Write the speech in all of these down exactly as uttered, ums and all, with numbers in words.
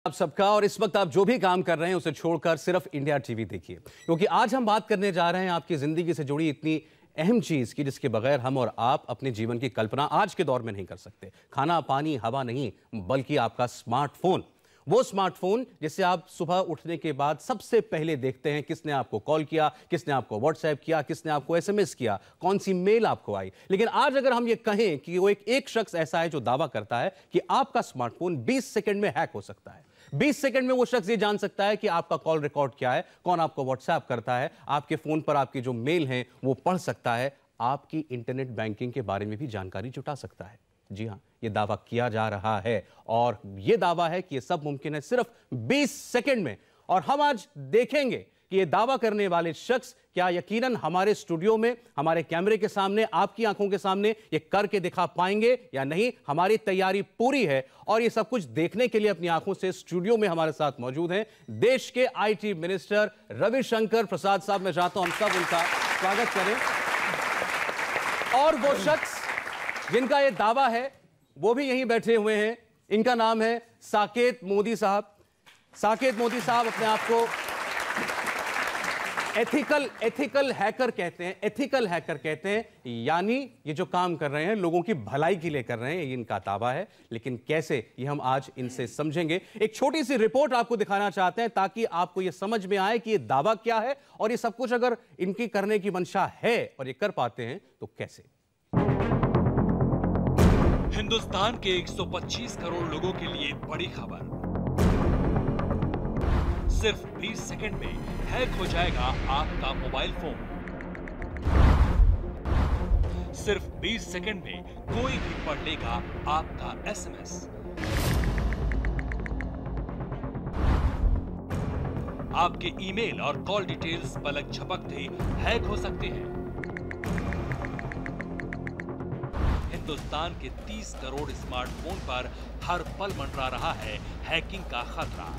आप सबका। और इस वक्त आप जो भी काम कर रहे हैं उसे छोड़कर सिर्फ इंडिया टीवी देखिए, क्योंकि आज हम बात करने जा रहे हैं आपकी जिंदगी से जुड़ी इतनी अहम चीज की जिसके बगैर हम और आप अपने जीवन की कल्पना आज के दौर में नहीं कर सकते। खाना पानी हवा नहीं, बल्कि आपका स्मार्टफोन। वो स्मार्टफोन जिससे आप सुबह उठने के बाद सबसे पहले देखते हैं किसने आपको कॉल किया, किसने आपको व्हाट्सएप किया, किसने आपको एसएमएस किया, कौन सी मेल आपको आई। लेकिन आज अगर हम ये कहें कि वो एक एक शख्स ऐसा है जो दावा करता है कि आपका स्मार्टफोन बीस सेकंड में हैक हो सकता है। बीस सेकंड में वो शख्स ये जान सकता है कि आपका कॉल रिकॉर्ड क्या है, कौन आपको व्हाट्सएप करता है, आपके फोन पर आपकी जो मेल हैं वो पढ़ सकता है, आपकी इंटरनेट बैंकिंग के बारे में भी जानकारी जुटा सकता है। जी हां, ये दावा किया जा रहा है और ये दावा है कि ये सब मुमकिन है सिर्फ बीस सेकंड में। और हम आज देखेंगे कि ये दावा करने वाले शख्स क्या यकीनन हमारे स्टूडियो में, हमारे कैमरे के सामने, आपकी आंखों के सामने ये करके दिखा पाएंगे या नहीं। हमारी तैयारी पूरी है और ये सब कुछ देखने के लिए अपनी आंखों से स्टूडियो में हमारे साथ मौजूद हैं देश के आईटी मिनिस्टर रविशंकर प्रसाद साहब। मैं चाहता हूं हम सब उनका स्वागत करें। और वो शख्स जिनका ये दावा है वो भी यहीं बैठे हुए हैं। इनका नाम है साकेत मोदी साहब। साकेत मोदी साहब अपने आप को एथिकल एथिकल हैकर कहते हैं। एथिकल हैकर कहते हैं, यानी ये जो काम कर रहे हैं लोगों की भलाई के लिए कर रहे हैं, ये इनका दावा है। लेकिन कैसे, ये हम आज इनसे समझेंगे। एक छोटी सी रिपोर्ट आपको दिखाना चाहते हैं ताकि आपको ये समझ में आए कि ये दावा क्या है और ये सब कुछ अगर इनकी करने की मंशा है और ये कर पाते हैं तो कैसे। हिंदुस्तान के एक सौ पच्चीस करोड़ लोगों के लिए बड़ी खबर। सिर्फ बीस सेकंड में हैक हो जाएगा आपका मोबाइल फोन। सिर्फ बीस सेकंड में कोई भी पढ़ लेगा आपका एसएमएस। आपके ईमेल और कॉल डिटेल्स पलक झपकते हैक हो सकते हैं। हिंदुस्तान के तीस करोड़ स्मार्टफोन पर हर पल मंडरा रहा है हैकिंग का खतरा।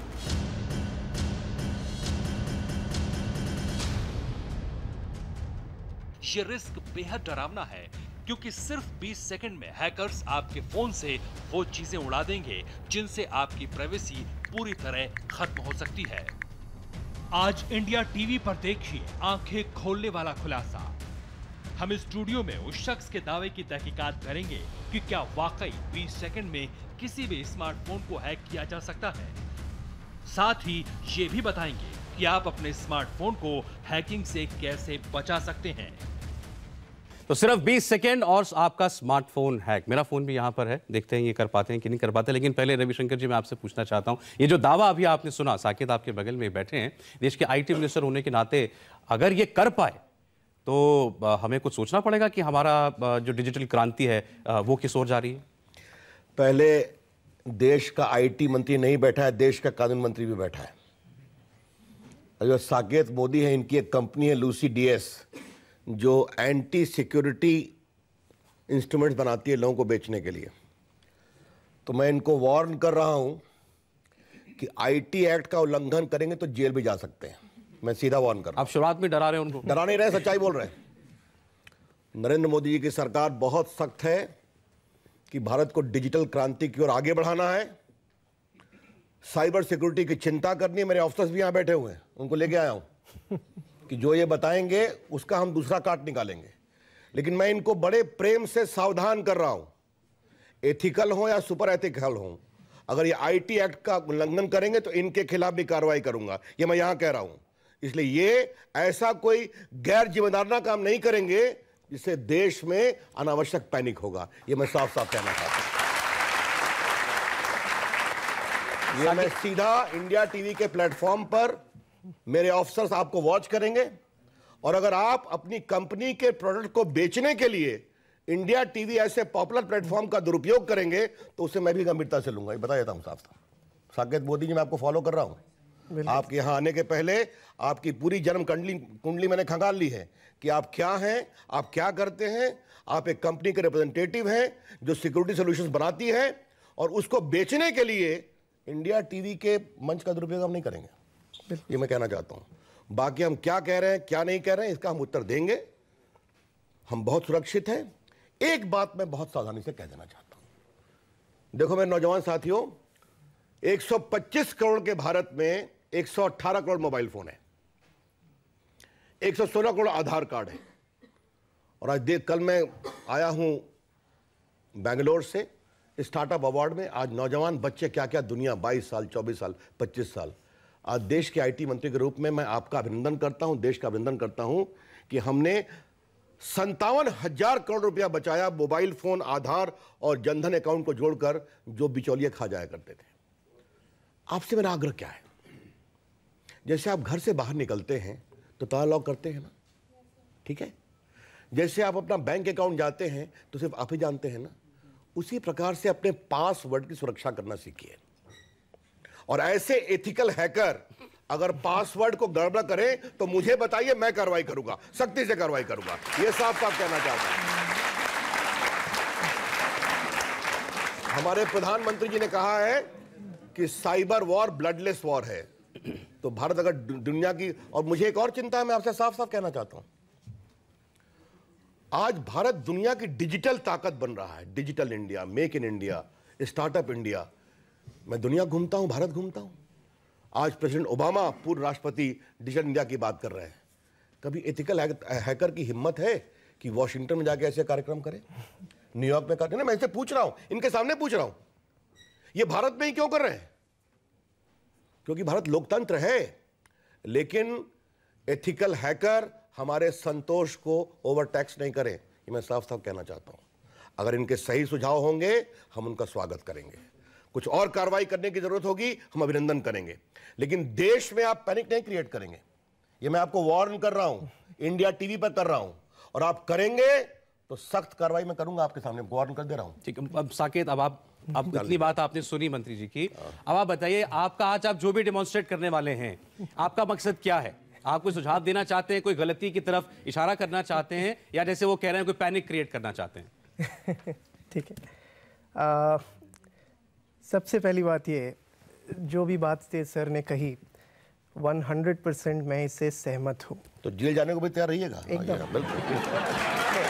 ये रिस्क बेहद डरावना है, क्योंकि सिर्फ बीस सेकंड में हैकर्स आपके फोन से वो चीजें उड़ा देंगे जिनसे आपकी प्राइवेसी पूरी तरह खत्म हो सकती है। आज इंडिया टीवी पर देखिए आंखें खोलने वाला खुलासा। हम स्टूडियो में उस शख्स के दावे की तहकीकात करेंगे कि क्या वाकई बीस सेकंड में किसी भी स्मार्टफोन को हैक किया जा सकता है। साथ ही ये भी बताएंगे कि आप अपने स्मार्टफोन को हैकिंग से कैसे बचा सकते हैं। तो सिर्फ बीस सेकंड और आपका स्मार्टफोन हैक। मेरा फोन भी यहां पर है, देखते हैं ये कर पाते हैं कि नहीं कर पाते। लेकिन पहले रविशंकर जी मैं आपसे पूछना चाहता हूं, ये जो दावा अभी आपने सुना, साकेत आपके बगल में बैठे हैं, देश के आईटी मिनिस्टर होने के नाते अगर ये कर पाए तो हमें कुछ सोचना पड़ेगा कि हमारा जो डिजिटल क्रांति है वो किस ओर जा रही है। पहले देश का आईटी मंत्री नहीं बैठा है, देश का कानून मंत्री भी बैठा है। जो साकेत मोदी है, इनकी एक कंपनी है लूसी डीएस, जो एंटी सिक्योरिटी इंस्ट्रूमेंट्स बनाती है लोगों को बेचने के लिए। तो मैं इनको वार्न कर रहा हूं कि आईटी एक्ट का उल्लंघन करेंगे तो जेल भी जा सकते हैं। मैं सीधा वार्न कर रहा हूं। आप शुरुआत में डरा रहे हैं उनको। डरा नहीं रहे, सच्चाई बोल रहे हैं। नरेंद्र मोदी जी की सरकार बहुत सख्त है कि भारत को डिजिटल क्रांति की ओर आगे बढ़ाना है। साइबर सिक्योरिटी की चिंता करनी है। मेरे ऑफिसर्स भी यहां बैठे हुए हैं, उनको लेके आया हूं कि जो ये बताएंगे उसका हम दूसरा काट निकालेंगे। लेकिन मैं इनको बड़े प्रेम से सावधान कर रहा हूं, एथिकल हो या सुपर एथिकल हो, अगर ये आईटी एक्ट का उल्लंघन करेंगे तो इनके खिलाफ भी कार्रवाई करूंगा। ये मैं यहां कह रहा हूं। इसलिए ये ऐसा कोई गैर जिम्मेदाराना काम नहीं करेंगे जिससे देश में अनावश्यक पैनिक होगा। ये मैं साफ साफ कहना चाहता हूं। ये मैं सीधा इंडिया टीवी के प्लेटफॉर्म पर मेरे ऑफिसर्स आपको वॉच करेंगे, और अगर आप अपनी कंपनी के प्रोडक्ट को बेचने के लिए इंडिया टीवी ऐसे पॉपुलर प्लेटफॉर्म का दुरुपयोग करेंगे तो उसे मैं भी गंभीरता से लूंगा। ये बता देता हूं साफ साफ। साकेत मोदी जी, मैं आपको फॉलो कर रहा हूं। आपके यहां आने के पहले आपकी पूरी जन्म कुंडली कुंडली मैंने खंगाल ली है कि आप क्या हैं, आप क्या करते हैं। आप एक कंपनी के रिप्रेजेंटेटिव हैं जो सिक्योरिटी सॉल्यूशंस बनाती है, और उसको बेचने के लिए इंडिया टीवी के मंच का दुरुपयोग हम नहीं करेंगे। ये मैं कहना चाहता हूं। बाकी हम क्या कह रहे हैं, क्या नहीं कह रहे हैं, इसका हम उत्तर देंगे। हम बहुत सुरक्षित हैं। एक बात मैं बहुत सावधानी से कह देना चाहता हूं। देखो मेरे नौजवान साथियों, एक सौ पच्चीस करोड़ के भारत में एक सौ अठारह करोड़ मोबाइल फोन है, एक सौ सोलह करोड़ आधार कार्ड है। और आज देख, कल मैं आया हूं बेंगलोर से स्टार्टअप अवार्ड में। आज नौजवान बच्चे क्या क्या दुनिया, बाईस साल, चौबीस साल, पच्चीस साल। आज देश के आईटी मंत्री के रूप में मैं आपका अभिनंदन करता हूं, देश का अभिनंदन करता हूं कि हमने संतावन हजार करोड़ रुपया बचाया मोबाइल फोन, आधार और जनधन अकाउंट को जोड़कर, जो बिचौलिए खा जाया करते थे। आपसे मेरा आग्रह क्या है, जैसे आप घर से बाहर निकलते हैं तो ताला लॉक करते हैं ना, ठीक है? जैसे आप अपना बैंक अकाउंट जाते हैं तो सिर्फ आप ही जानते हैं ना, उसी प्रकार से अपने पासवर्ड की सुरक्षा करना सीखिए। और ऐसे एथिकल हैकर अगर पासवर्ड को गड़बड़ करें तो मुझे बताइए, मैं कार्रवाई करूंगा, सख्ती से कार्रवाई करूंगा। यह साफ साफ कहना चाहता हूं। हमारे प्रधानमंत्री जी ने कहा है कि साइबर वॉर ब्लडलेस वॉर है। तो भारत अगर दुनिया की, और मुझे एक और चिंता है, मैं आपसे साफ साफ कहना चाहता हूं, आज भारत दुनिया की डिजिटल ताकत बन रहा है। Digital India, make in India, startup India. मैं दुनिया घूमता हूं, भारत घूमता हूं। आज प्रेसिडेंट ओबामा, पूर्व राष्ट्रपति, डिजिटल इंडिया की बात कर रहे हैं। कभी एथिकल हैकर की हिम्मत है कि वॉशिंगटन में जाके ऐसे कार्यक्रम करे, न्यूयॉर्क में करके? मैं इनसे पूछ रहा हूं, इनके सामने पूछ रहा हूं, ये भारत में ही क्यों कर रहे हैं? क्योंकि भारत लोकतंत्र है, लेकिन एथिकल हैकर हमारे संतोष को ओवरटैक्स नहीं करें। ये मैं साफ साफ कहना चाहता हूं। अगर इनके सही सुझाव होंगे, हम उनका स्वागत करेंगे। कुछ और कार्रवाई करने की जरूरत होगी, हम अभिनंदन करेंगे। लेकिन देश में आप पैनिक नहीं क्रिएट करेंगे, ये मैं आपको वार्न कर रहा हूं, इंडिया टीवी पर कर रहा हूं। और आप करेंगे तो सख्त कार्रवाई मैं करूंगा, आपके सामने वार्न कर दे रहा हूं। ठीक है, अब साकेत, अब आप अब इतनी बात आपने सुनी मंत्री जी की, अब आप बताइए, आपका आज आप जो भी डेमोन्स्ट्रेट करने वाले हैं, आपका मकसद क्या है? आप कोई सुझाव देना चाहते हैं, कोई गलती की तरफ इशारा करना चाहते हैं, या जैसे वो कह रहे हैं कोई पैनिक क्रिएट करना चाहते हैं? ठीक है, आ, सबसे पहली बात ये, जो भी बात सर ने कही सौ परसेंट मैं इससे सहमत हूँ। तो जेल जाने को भी तैयार रहिएगा? एकदम, बिल्कुल।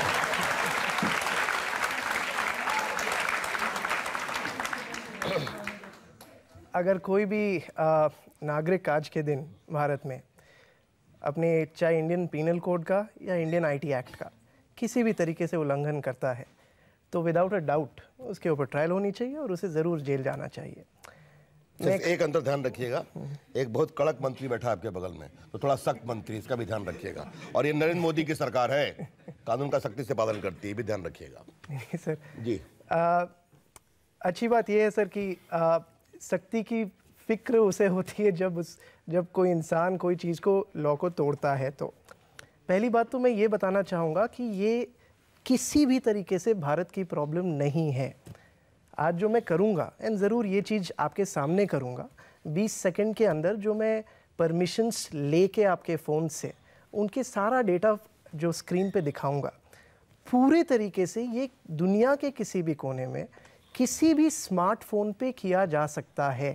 अगर कोई भी आ, नागरिक आज के दिन भारत में अपने, चाहे इंडियन पीनल कोड का या इंडियन आईटी एक्ट का, किसी भी तरीके से उल्लंघन करता है, तो विदाउट अ डाउट उसके ऊपर ट्रायल होनी चाहिए और उसे ज़रूर जेल जाना चाहिए। सिर्फ एक अंतर ध्यान रखिएगा, एक बहुत कड़क मंत्री बैठा है आपके बगल में, तो थोड़ा सख्त मंत्री, इसका भी ध्यान रखिएगा। और ये नरेंद्र मोदी की सरकार है, कानून का सख्ती से पालन करती है, भी ध्यान रखिएगा। सर जी, आ, अच्छी बात यह है सर कि सख्ती की फिक्र उसे होती है जब उस जब कोई इंसान कोई चीज़ को, लॉ को तोड़ता है। तो पहली बात तो मैं ये बताना चाहूँगा कि ये किसी भी तरीके से भारत की प्रॉब्लम नहीं है। आज जो मैं करूँगा, एंड ज़रूर ये चीज़ आपके सामने करूँगा, बीस सेकंड के अंदर जो मैं परमिशंस लेके आपके फ़ोन से उनके सारा डेटा जो स्क्रीन पे दिखाऊँगा, पूरे तरीके से ये दुनिया के किसी भी कोने में किसी भी स्मार्टफोन पे किया जा सकता है।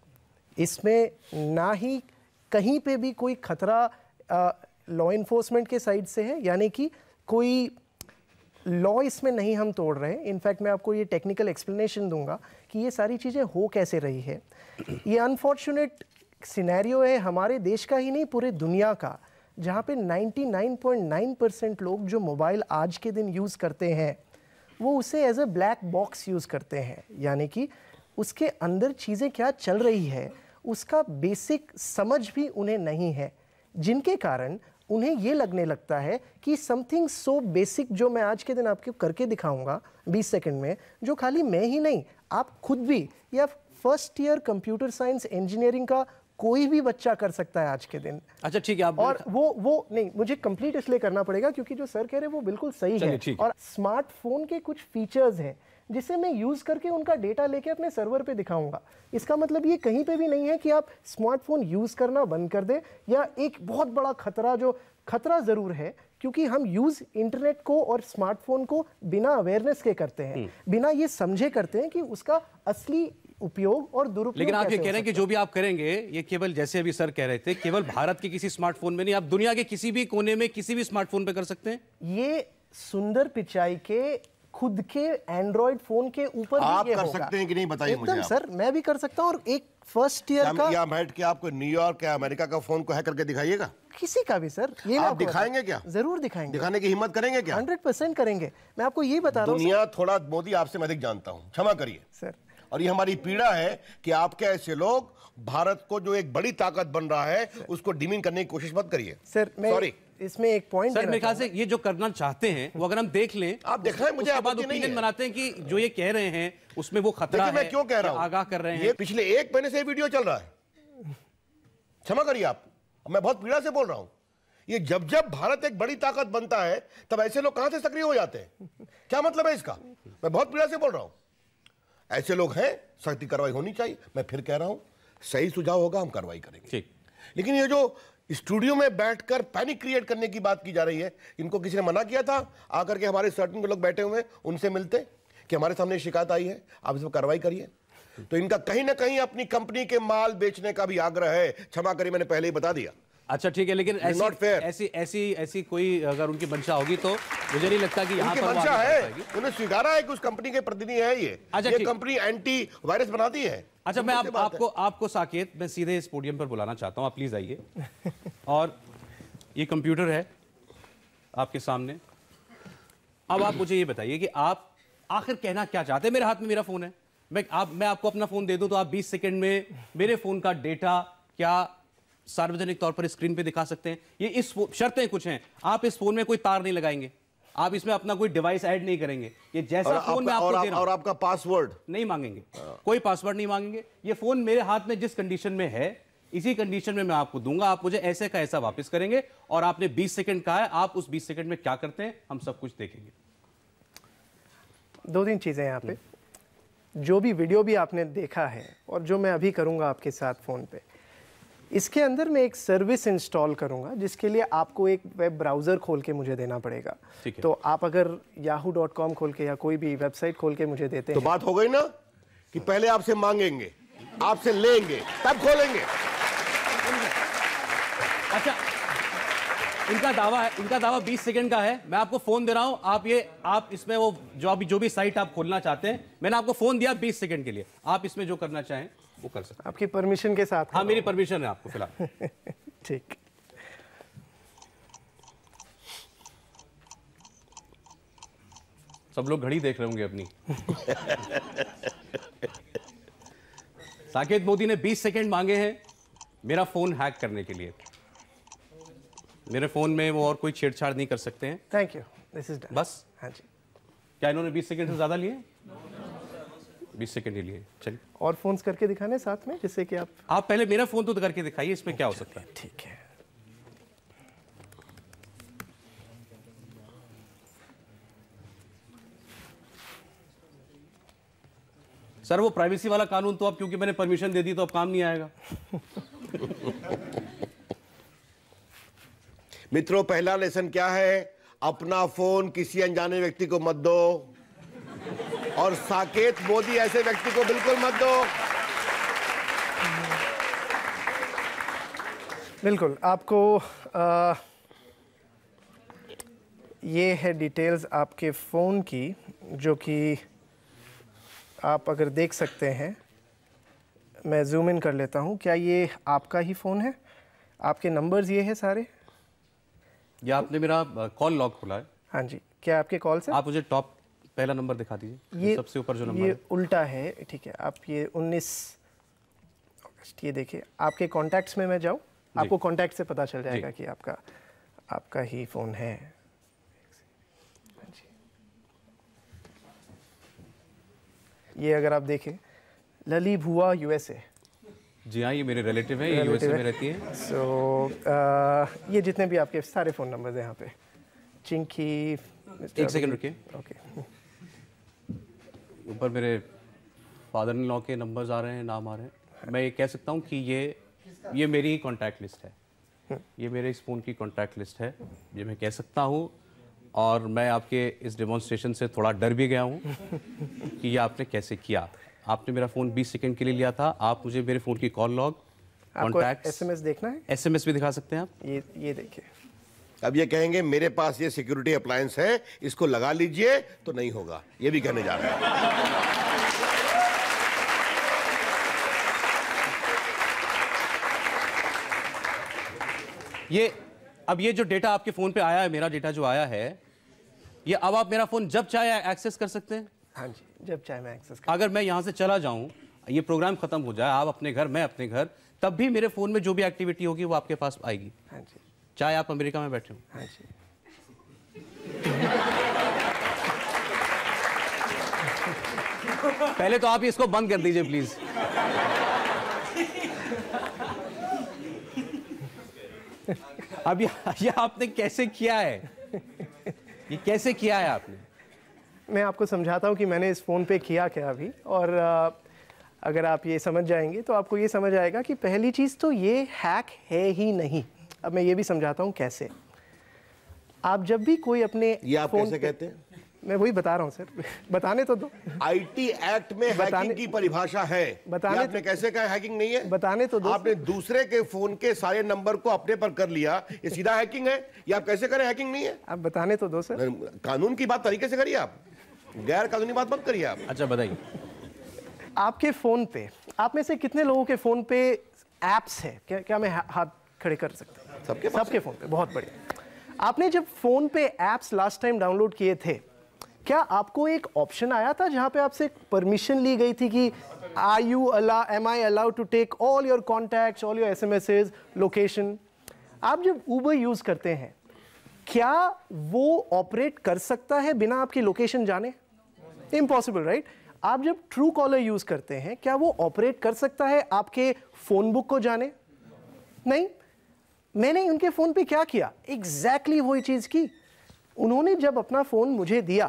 इसमें ना ही कहीं पे भी कोई खतरा लॉ इन्फोर्समेंट के साइड से है, यानी कि कोई लॉ इसमें नहीं हम तोड़ रहे हैं। इनफैक्ट मैं आपको ये टेक्निकल एक्सप्लेनेशन दूंगा कि ये सारी चीज़ें हो कैसे रही है। ये अनफॉर्चुनेट सिनेरियो है हमारे देश का ही नहीं, पूरे दुनिया का, जहाँ पे निन्यानवे पॉइंट नौ परसेंट लोग जो मोबाइल आज के दिन यूज़ करते हैं वो उसे as a black box use करते हैं, यानी कि उसके अंदर चीज़ें क्या चल रही है उसका बेसिक समझ भी उन्हें नहीं है, जिनके कारण उन्हें ये लगने लगता है कि समथिंग सो बेसिक जो मैं आज के दिन आपको करके दिखाऊंगा बीस सेकंड में, जो खाली मैं ही नहीं, आप खुद भी या first year computer science engineering का कोई भी बच्चा कर सकता है आज के दिन। अच्छा ठीक है, आप और वो वो नहीं, मुझे कंप्लीट इसलिए करना पड़ेगा क्योंकि जो सर कह रहे हैं वो बिल्कुल सही है। और स्मार्टफोन के कुछ फीचर्स हैं जिसे मैं यूज करके उनका डेटा लेके अपने सर्वर पे दिखाऊंगा। इसका मतलब ये कहीं पे भी नहीं है कि आप स्मार्टफोन यूज करना बंद कर दे, या एक बहुत बड़ा खतरा, जो खतरा जरूर है क्योंकि हम यूज इंटरनेट को और स्मार्टफोन को बिना अवेयरनेस के करते हैं, बिना ये समझे करते हैं कि उसका असली उपयोग और दुरुपयोग। लेकिन आप ये कह रहे हैं कि जो भी आप करेंगे ये केवल, जैसे अभी सर कह रहे थे, केवल भारत के किसी स्मार्टफोन में नहीं, आप दुनिया के किसी भी कोने में किसी भी स्मार्टफोन पे कर सकते हैं। ये सुंदर पिचाई के खुद के एंड्रॉइड फोन के ऊपर आप ये कर होगा। सकते हैं कि नहीं बताइए मुझे एकदम आप। सर, मैं भी कर सकता हूँ। और एक फर्स्ट ईयर का या बैठ के आपको न्यूयॉर्क या अमेरिका का फोन को हैक करके दिखाइएगा? किसी का भी सर, ये मैं आप आपको दिखाएंगे बता- क्या? जरूर दिखाएंगे। दिखाने की हिम्मत करेंगे क्या? हंड्रेड परसेंट करेंगे। मैं आपको ये बता रहा हूँ दुनिया थोड़ा मोदी आपसे मैं अधिक जानता हूं, क्षमा करिए सर। और ये हमारी पीड़ा है कि आपके ऐसे लोग भारत को जो एक बड़ी ताकत बन रहा है उसको डिमीन करने की कोशिश मत करिए सर, मैं सॉरी। इसमें एक पॉइंट सर मेरे ख्याल से ये जो करना चाहते हैं वो अगर हम देख लें, आप दिखाएं, मुझे उसके बाद आपत्ति नहीं ओपिनियन है। बनाते हैं कि जो ये कह रहे हैं उसमें वो खतरा देखिए है, मैं क्यों कह रहा हूं, आगाह कर रहे हैं। ये पिछले एक महीने से ये वीडियो चल रहा है, क्षमा करिए आप, मैं बहुत पीड़ा से बोल रहा हूं। ये जब जब भारत एक बड़ी ताकत बनता है तब ऐसे लोग कहां से सक्रिय हो जाते हैं? क्या मतलब है इसका? मैं बहुत पीड़ा से बोल रहा हूं। ऐसे लोग हैं, सख्ती कार्रवाई होनी चाहिए। मैं फिर कह रहा हूं, सही सुझाव होगा हम कार्रवाई करेंगे। ठीक। लेकिन ये जो स्टूडियो में बैठकर पैनिक क्रिएट करने की बात की जा रही है, इनको किसी ने मना किया था आकर के हमारे सर्टन लोग बैठे हुए हैं उनसे मिलते कि हमारे सामने शिकायत आई है, आप इस पर कार्रवाई करिए? तो इनका कहीं ना कहीं अपनी कंपनी के माल बेचने का भी आग्रह है। क्षमा करिए, मैंने पहले ही बता दिया। अच्छा ठीक है, लेकिन ऐसी not fair. ऐसी ऐसी ऐसी कोई अगर उनकी मंशा होगी तो मुझे नहीं लगता कि यहाँ उनकी पर वो मंशा आगे है, बढ़ पाएगी। उन्हें स्वीकारा है कि उस कंपनी के प्रतिनिधि है ये। अच्छा, ये ठीक। कंपनी एंटी वायरस बनाती है। अच्छा मैं मुझसे आप, बात आपको आपको साकेत मैं सीधे इस पोडियम पर बुलाना चाहता हूँ, आप प्लीज आइए। और ये कंप्यूटर है आपके सामने। अब आप मुझे ये बताइए कि आप आखिर कहना क्या चाहते हैं। मेरे हाथ में मेरा फोन है, मैं आप मैं आपको अपना फोन दे दूं तो आप बीस सेकंड में मेरे फोन का डेटा क्या सार्वजनिक तौर पर स्क्रीन पे दिखा सकते हैं। ये इस शर्तें कुछ हैं, आप इस फोन में कोई तार नहीं लगाएंगे, आप इसमें अपना कोई डिवाइस ऐड नहीं करेंगे, ये जैसा और फोन मैं आपका- आपको और दे आप- रहा हूं और आपका पासवर्ड नहीं मांगेंगे, कोई पासवर्ड नहीं मांगेंगे। ये फोन मेरे हाथ में जिस कंडीशन में है इसी कंडीशन में मैं आपको दूंगा, आप मुझे ऐसे का ऐसा वापस करेंगे। और आपने बीस सेकंड कहा है, आप उस बीस सेकंड में क्या करते हैं हम सब कुछ देखेंगे। दो तीन चीज़ें यहाँ पे, जो भी वीडियो भी आपने देखा है और जो मैं अभी करूँगा आपके साथ फ़ोन पे, इसके अंदर मैं एक सर्विस इंस्टॉल करूँगा जिसके लिए आपको एक वेब ब्राउज़र खोल के मुझे देना पड़ेगा। ठीक है। तो आप अगर याहू डॉट कॉम खोल के या कोई भी वेबसाइट खोल के मुझे देते तो हैं, बात हो गई ना कि पहले आपसे मांगेंगे, आपसे लेंगे, तब खोलेंगे। अच्छा इनका दावा है, इनका दावा बीस सेकंड का है। मैं आपको फोन दे रहा हूं, आप ये आप इसमें वो जो अभी जो भी साइट आप खोलना चाहते हैं, मैंने आपको फोन दिया बीस सेकंड के लिए, आप इसमें जो करना चाहें वो कर सकते हैं। आपकी परमिशन के साथ। हाँ मेरी परमिशन है आपको फिलहाल। ठीक। सब लोग घड़ी देख रहे होंगे अपनी। साकेत मोदी ने बीस सेकंड मांगे हैं मेरा फोन हैक करने के लिए। मेरे फोन में वो और कोई छेड़छाड़ नहीं कर सकते हैं। Thank you, this is done. बस हाँ जी। क्या इन्होंने बीस सेकंड से ज्यादा लिए? बीस सेकंड ही लिए। चलिए और फोन्स करके दिखाने साथ में, जिससे कि आप आप पहले मेरा फोन तो करके दिखाइए, इसमें क्या हो सकता है। ठीक है। सर वो प्राइवेसी वाला कानून तो अब क्योंकि मैंने परमिशन दे दी तो अब काम नहीं आएगा। मित्रों, पहला लेसन क्या है? अपना फोन किसी अनजाने व्यक्ति को मत दो, और साकेत मोदी ऐसे व्यक्ति को बिल्कुल मत दो। बिल्कुल। आपको आ, ये है डिटेल्स आपके फ़ोन की, जो कि आप अगर देख सकते हैं। मैं जूम इन कर लेता हूँ। क्या ये आपका ही फ़ोन है? आपके नंबर्स ये हैं सारे? या आपने मेरा कॉल लॉग खोला है? हाँ जी। क्या आपके कॉल्स हैं? आप मुझे टॉप पहला नंबर दिखा दीजिए, ये सबसे ऊपर जो नंबर ये है। उल्टा है, ठीक है। आप ये उन्नीस अगस्त, ये देखिए आपके कॉन्टैक्ट्स में मैं जाऊँ, आपको कॉन्टैक्ट से पता चल जाएगा कि आपका आपका ही फ़ोन है। हाँ जी। ये अगर आप देखें, लली भुआ यूएसए। जी हाँ, ये मेरे रिलेटिव हैं, ये यूएसए में रहती है। सो so, ये जितने भी आपके सारे फ़ोन नंबर्स हैं यहाँ पे। चिंकी। एक सेकंड रुकिए, ओके। ऊपर मेरे फादर इन लॉ के नंबर्स आ रहे हैं, नाम आ रहे हैं। मैं ये कह सकता हूँ कि ये ये मेरी कॉन्टैक्ट लिस्ट है, ये मेरे इस फ़ोन की कॉन्टैक्ट लिस्ट है, ये मैं कह सकता हूँ। और मैं आपके इस डेमोन्स्ट्रेशन से थोड़ा डर भी गया हूँ कि ये आपने कैसे किया। आपने मेरा फ़ोन बीस सेकंड के लिए लिया था, आप मुझे मेरे फ़ोन की कॉल लॉग, आपको कॉन्टैक्ट्स, एसएमएस देखना है? एसएमएस भी दिखा सकते हैं आप। ये ये देखिए, अब ये कहेंगे मेरे पास ये सिक्योरिटी अप्लायंस है, इसको लगा लीजिए, तो नहीं होगा, ये भी कहने जा रहे हैं। ये अब ये जो डेटा आपके फोन पे आया है, मेरा डेटा जो आया है, ये अब आप मेरा फोन जब चाहे एक्सेस कर सकते हैं? हाँ जी, जब चाहे मैं एक्सेस कर। अगर मैं यहाँ से चला जाऊं, ये प्रोग्राम खत्म हो जाए, आप अपने घर, मैं अपने घर, तब भी मेरे फोन में जो भी एक्टिविटी होगी वो आपके पास आएगी? हाँ जी। चाहे आप अमेरिका में बैठे हो? हाँ जी। पहले तो आप इसको बंद कर दीजिए प्लीज। अब ये, ये आपने कैसे किया है? ये कैसे किया है आपने? मैं आपको समझाता हूँ कि मैंने इस फ़ोन पे किया क्या अभी, और आ, अगर आप ये समझ जाएंगे तो आपको ये समझ आएगा कि पहली चीज़ तो ये हैक है ही नहीं। अब मैं ये भी समझाता हूँ कैसे। आप जब भी कोई अपने ये आप फोन कैसे कहते हैं? मैं वही बता रहा हूँ सर, बताने तो दो। आईटी एक्ट में हैकिंग की परिभाषा है, बताने आपने तो, कैसे कहा हैकिंग नहीं है? बताने तो दो। आपने दूसरे के फोन के सारे नंबर को अपने पर कर लिया, ये सीधा हैकिंग है? ये आप कैसे करें हैकिंग नहीं है? आप बताने तो दो सर। कानून की बात तरीके से करिए, आप गैर कानूनी बात मत करिए आप। अच्छा बताइए। आपके फोन पे, आप में से कितने लोगों के फोन पे एप्स है? क्या क्या मैं हाथ खड़े कर सकता हूँ? सबके सबके फोन पे, बहुत बढ़िया। आपने जब फोन पे एप्स लास्ट टाइम डाउनलोड किए थे, क्या आपको एक ऑप्शन आया था जहां पे आपसे परमिशन ली गई थी कि are you al am I allowed to take all your contacts, all your SMSes, location? आप जब उबर यूज करते हैं, क्या वो ऑपरेट कर सकता है बिना आपकी लोकेशन जाने? Impossible, right? आप जब ट्रू कॉलर यूज करते हैं, क्या वो ऑपरेट कर सकता है आपके फोन बुक को जाने? नहीं। मैंने उनके फोन पे क्या किया? एग्जैक्टली exactly वही चीज की। उन्होंने जब अपना फोन मुझे दिया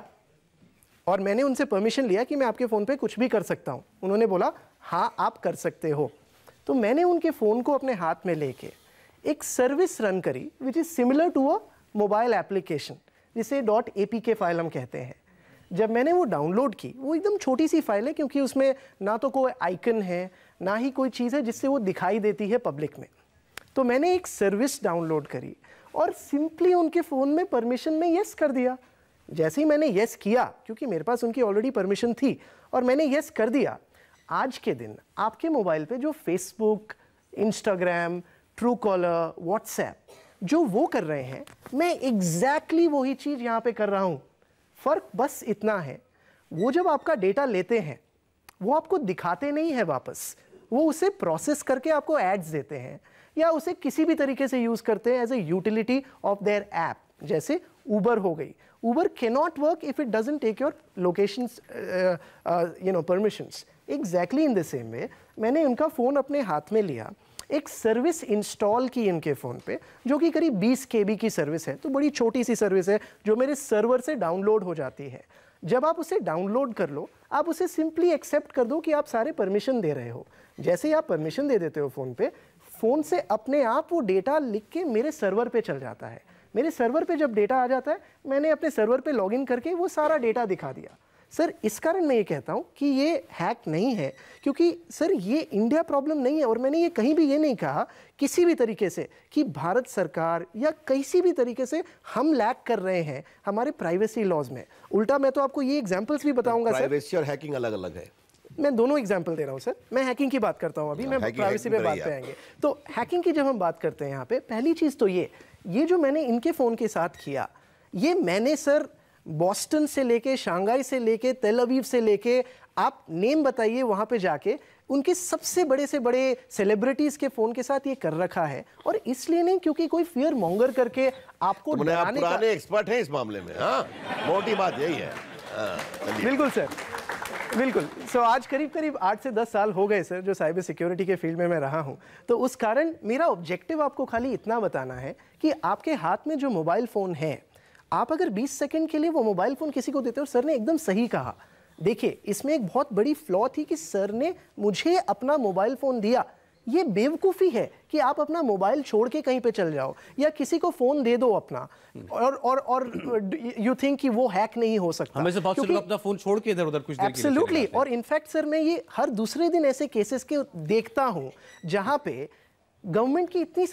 और मैंने उनसे परमिशन लिया कि मैं आपके फ़ोन पे कुछ भी कर सकता हूँ, उन्होंने बोला हाँ आप कर सकते हो, तो मैंने उनके फ़ोन को अपने हाथ में लेके एक सर्विस रन करी which is similar to a mobile application, जिसे dot A P K file हम कहते हैं। जब मैंने वो डाउनलोड की, वो एकदम छोटी सी फाइल है, क्योंकि उसमें ना तो कोई आइकन है, ना ही कोई चीज़ है जिससे वो दिखाई देती है पब्लिक में। तो मैंने एक सर्विस डाउनलोड करी और सिंपली उनके फ़ोन में परमिशन में येस कर दिया। जैसे ही मैंने येस किया, क्योंकि मेरे पास उनकी ऑलरेडी परमिशन थी, और मैंने येस कर दिया, आज के दिन आपके मोबाइल पे जो Facebook, Instagram, true caller, WhatsApp जो वो कर रहे हैं, मैं एग्जैक्टली वही चीज़ यहाँ पे कर रहा हूँ। फ़र्क बस इतना है, वो जब आपका डेटा लेते हैं, वो आपको दिखाते नहीं है वापस, वो उसे प्रोसेस करके आपको एड्स देते हैं, या उसे किसी भी तरीके से यूज़ करते हैं as a utility of their app. जैसे उबर हो गई, Uber cannot work if it doesn't take your locations, you know, permissions. Exactly in the same way मैंने उनका फ़ोन अपने हाथ में लिया, एक सर्विस इंस्टॉल की इनके फ़ोन पे, जो कि करीब बीस के बी की सर्विस है, तो बड़ी छोटी सी सर्विस है जो मेरे सर्वर से डाउनलोड हो जाती है। जब आप उसे डाउनलोड कर लो, आप उसे सिंपली एक्सेप्ट कर दो कि आप सारे परमिशन दे रहे हो। जैसे ही आप परमिशन दे देते हो फ़ोन पे, फ़ोन से अपने आप वो डेटा लिख के मेरे सर्वर पे चल जाता है। मेरे सर्वर पे जब डेटा आ जाता है, मैंने अपने सर्वर पे लॉगिन करके वो सारा डेटा दिखा दिया। सर, इस कारण मैं ये कहता हूँ कि ये हैक नहीं है, क्योंकि सर ये इंडिया प्रॉब्लम नहीं है, और मैंने ये कहीं भी ये नहीं कहा किसी भी तरीके से कि भारत सरकार या किसी भी तरीके से हम लैक कर रहे हैं हमारे प्राइवेसी लॉज में। उल्टा मैं तो आपको ये एग्जांपल्स भी बताऊंगा सर। प्राइवेसी और हैकिंग अलग अलग है। मैं दोनों एग्जाम्पल दे रहा हूँ सर। मैं हैकिंग की बात करता हूँ अभी, मैं प्राइवेसी पे बात पे आएंगे। तो हैकिंग की जब हम बात करते हैं यहाँ पे, पहली चीज़ तो ये ये जो मैंने इनके फ़ोन के साथ किया, ये मैंने सर बॉस्टन से लेके, शंघाई से लेके, तेल अवीव से लेके, आप नेम बताइए वहाँ पे जाके, उनके सबसे बड़े से बड़े सेलिब्रिटीज़ के फ़ोन के साथ ये कर रखा है। और इसलिए नहीं क्योंकि कोई फियर मॉन्गर करके आपको तो आप पुराने एक्सपर्ट हैं इस मामले में। हाँ, मोटी बात यही है। बिल्कुल सर, बिल्कुल। सो so, आज करीब करीब आठ से दस साल हो गए सर जो साइबर सिक्योरिटी के फील्ड में मैं रहा हूं। तो उस कारण मेरा ऑब्जेक्टिव आपको खाली इतना बताना है कि आपके हाथ में जो मोबाइल फ़ोन है, आप अगर बीस सेकंड के लिए वो मोबाइल फ़ोन किसी को देते हो, सर ने एकदम सही कहा। देखिए, इसमें एक बहुत बड़ी फ्लॉ थी कि सर ने मुझे अपना मोबाइल फ़ोन दिया। ये बेवकूफ़ी है कि आप अपना मोबाइल छोड़ के कहीं पे चल जाओ या किसी को फ़ोन दे दो अपना, और और और यू थिंक कि वो हैक नहीं हो सकता। हमें से बहुत से लोग अपना फ़ोन छोड़ के इधर उधर कुछ देर के लिए एब्सोल्युटली। और इनफैक्ट सर, मैं ये हर दूसरे दिन ऐसे केसेस के देखता हूँ जहाँ पे गवर्नमेंट की इतनी सारी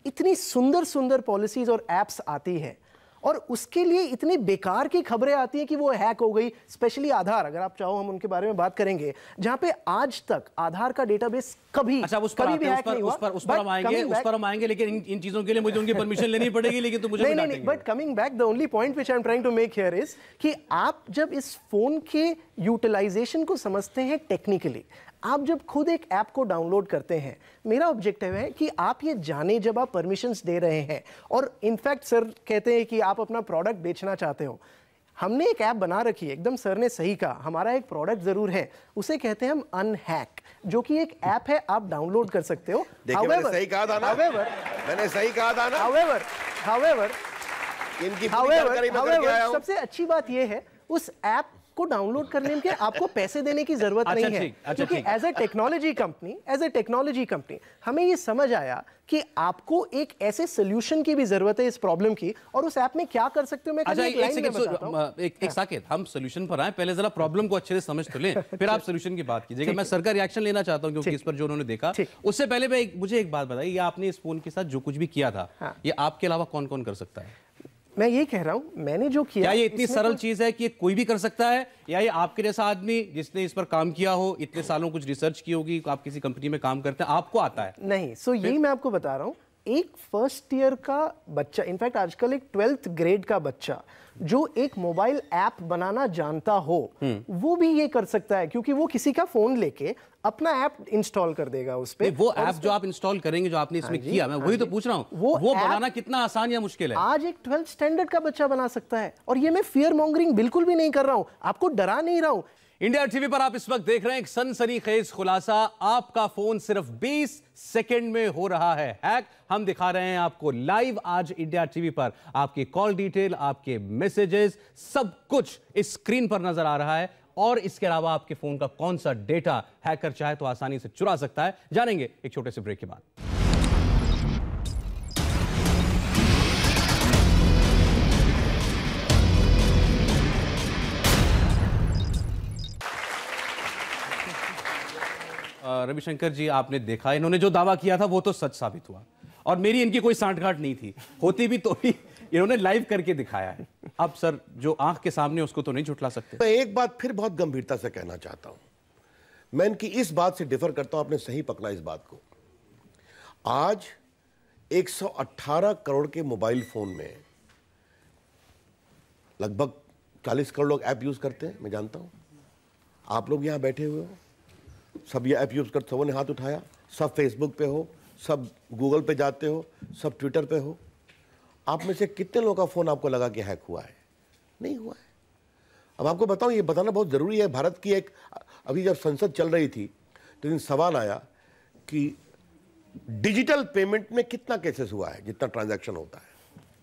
इतनी सुंदर सुंदर पॉलिसीज और एप्स आती है और उसके लिए इतनी बेकार की खबरें आती हैं कि वो हैक हो गई। स्पेशली आधार, अगर आप चाहो हम उनके बारे में बात करेंगे, जहां पे आज तक आधार का डेटाबेस कभी अच्छा उस पर कभी भी हैक नहीं हुआ। उस पर उस पर हम आएंगे उस पर हम आएंगे लेकिन इन, इन चीजों के लिए मुझे उनकी परमिशन लेनी पड़ेगी, लेकिन तो मुझे नहीं नहीं नहीं but coming back, the only point which I am trying to make here is कि आप जब इस फोन के यूटिलाइजेशन को समझते हैं टेक्निकली, आप जब खुद एक ऐप को डाउनलोड करते हैं, मेरा ऑब्जेक्टिव है कि आप ये जाने जब आप परमिशंस दे रहे हैं, और इनफैक्ट सर कहते हैं कि आप अपना प्रोडक्ट बेचना चाहते हो, हमने एक ऐप बना रखी है, एकदम सर ने सही कहा, हमारा एक प्रोडक्ट जरूर है, उसे कहते हैं हम अनहैक, जो कि एक ऐप है, आप डाउनलोड कर सकते हो। देखिए मैंने सही कहा था ना, however, मैंने सही कहा था ना। however, however, इनकी however, however, however, सबसे अच्छी बात यह है उस ऐप को डाउनलोड करने के आपको पैसे देने की जरूरत अच्छा नहीं है, अच्छा क्योंकि as a technology company as a technology company हमें ये समझ आया कि आपको एक ऐसे सोल्यूशन की भी जरूरत है इस प्रॉब्लम की, और उस ऐप में क्या कर सकते हो मैं अच्छा एक, एक सेकंड एक एक साकेत, हम सोल्यूशन पर आए, पहले जरा प्रॉब्लम को अच्छे से समझ तो लें, फिर आप सोल्यूशन की बात कीजिएगा। मैं सर का रिएक्शन लेना चाहता हूं क्योंकि इस पर जो उन्होंने देखा, उससे पहले मैं मुझे एक बात बताइए, आपने इस फोन के साथ जो कुछ भी किया था, ये आपके अलावा कौन कौन कर सकता है? मैं ये कह रहा हूं, मैंने जो किया, क्या ये इतनी सरल चीज है कि कोई भी कर सकता है, या ये आपके जैसा आदमी जिसने इस पर काम किया हो, इतने सालों कुछ रिसर्च की होगी, आप किसी कंपनी में काम करते हैं, आपको आता है? नहीं, सो यही मैं आपको बता रहा हूं, एक फर्स्ट ईयर का बच्चा, इनफैक्ट आजकल एक ट्वेल्थ ग्रेड का बच्चा जो एक मोबाइल ऐप बनाना जानता हो, वो भी ये कर सकता है, क्योंकि वो किसी का फोन लेके अपना ऐप इंस्टॉल कर देगा उस पे। वो ऐप जो आप इंस्टॉल करेंगे, जो आपने इसमें किया, मैं वही तो पूछ रहा हूँ, वो, वो बनाना कितना आसान या मुश्किल है? आज एक ट्वेल्थ स्टैंडर्ड का बच्चा बना सकता है, और ये मैं फियर मॉन्गरिंग बिल्कुल भी नहीं कर रहा हूं, आपको डरा नहीं रहा हूं। इंडिया टीवी पर आप इस वक्त देख रहे हैं एक सनसनीखेज खुलासा, आपका फोन सिर्फ बीस सेकंड में हो रहा है हैक। हम दिखा रहे हैं आपको लाइव आज इंडिया टीवी पर, आपकी कॉल डिटेल, आपके मैसेजेस, सब कुछ इस स्क्रीन पर नजर आ रहा है, और इसके अलावा आपके फोन का कौन सा डेटा हैकर चाहे तो आसानी से चुरा सकता है, जानेंगे एक छोटे से ब्रेक के बाद। रविशंकर जी, आपने देखा, इन्होंने जो दावा किया था वो तो सच साबित हुआ, और मेरी इनकी कोई सांठगांठ नहीं थी, होती भी तो भी इन्होंने लाइव करके दिखाया है। अब सर जो आंख के सामने उसको तो नहीं झुठला सकते। मैं एक बात फिर बहुत गंभीरता से कहना चाहता हूं, मैं इनकी इस बात से डिफर करता हूं, आपने सही पकड़ा इस बात को। आज एक सौ अठारह करोड़ के मोबाइल फोन में लगभग चालीस करोड़ लोग ऐप यूज करते हैं, मैं जानता हूं। आप लोग यहां बैठे हुए हो, सब ये ऐप यूज करते, सबों ने हाथ उठाया, सब फेसबुक पे हो, सब गूगल पे जाते हो, सब ट्विटर पे हो। आप में से कितने लोगों का फोन आपको लगा कि हैक हुआ है? नहीं हुआ है। अब आपको बताऊं, ये बताना बहुत जरूरी है। भारत की एक, अभी जब संसद चल रही थी तो इन सवाल आया कि डिजिटल पेमेंट में कितना केसेस हुआ है, जितना ट्रांजैक्शन होता है,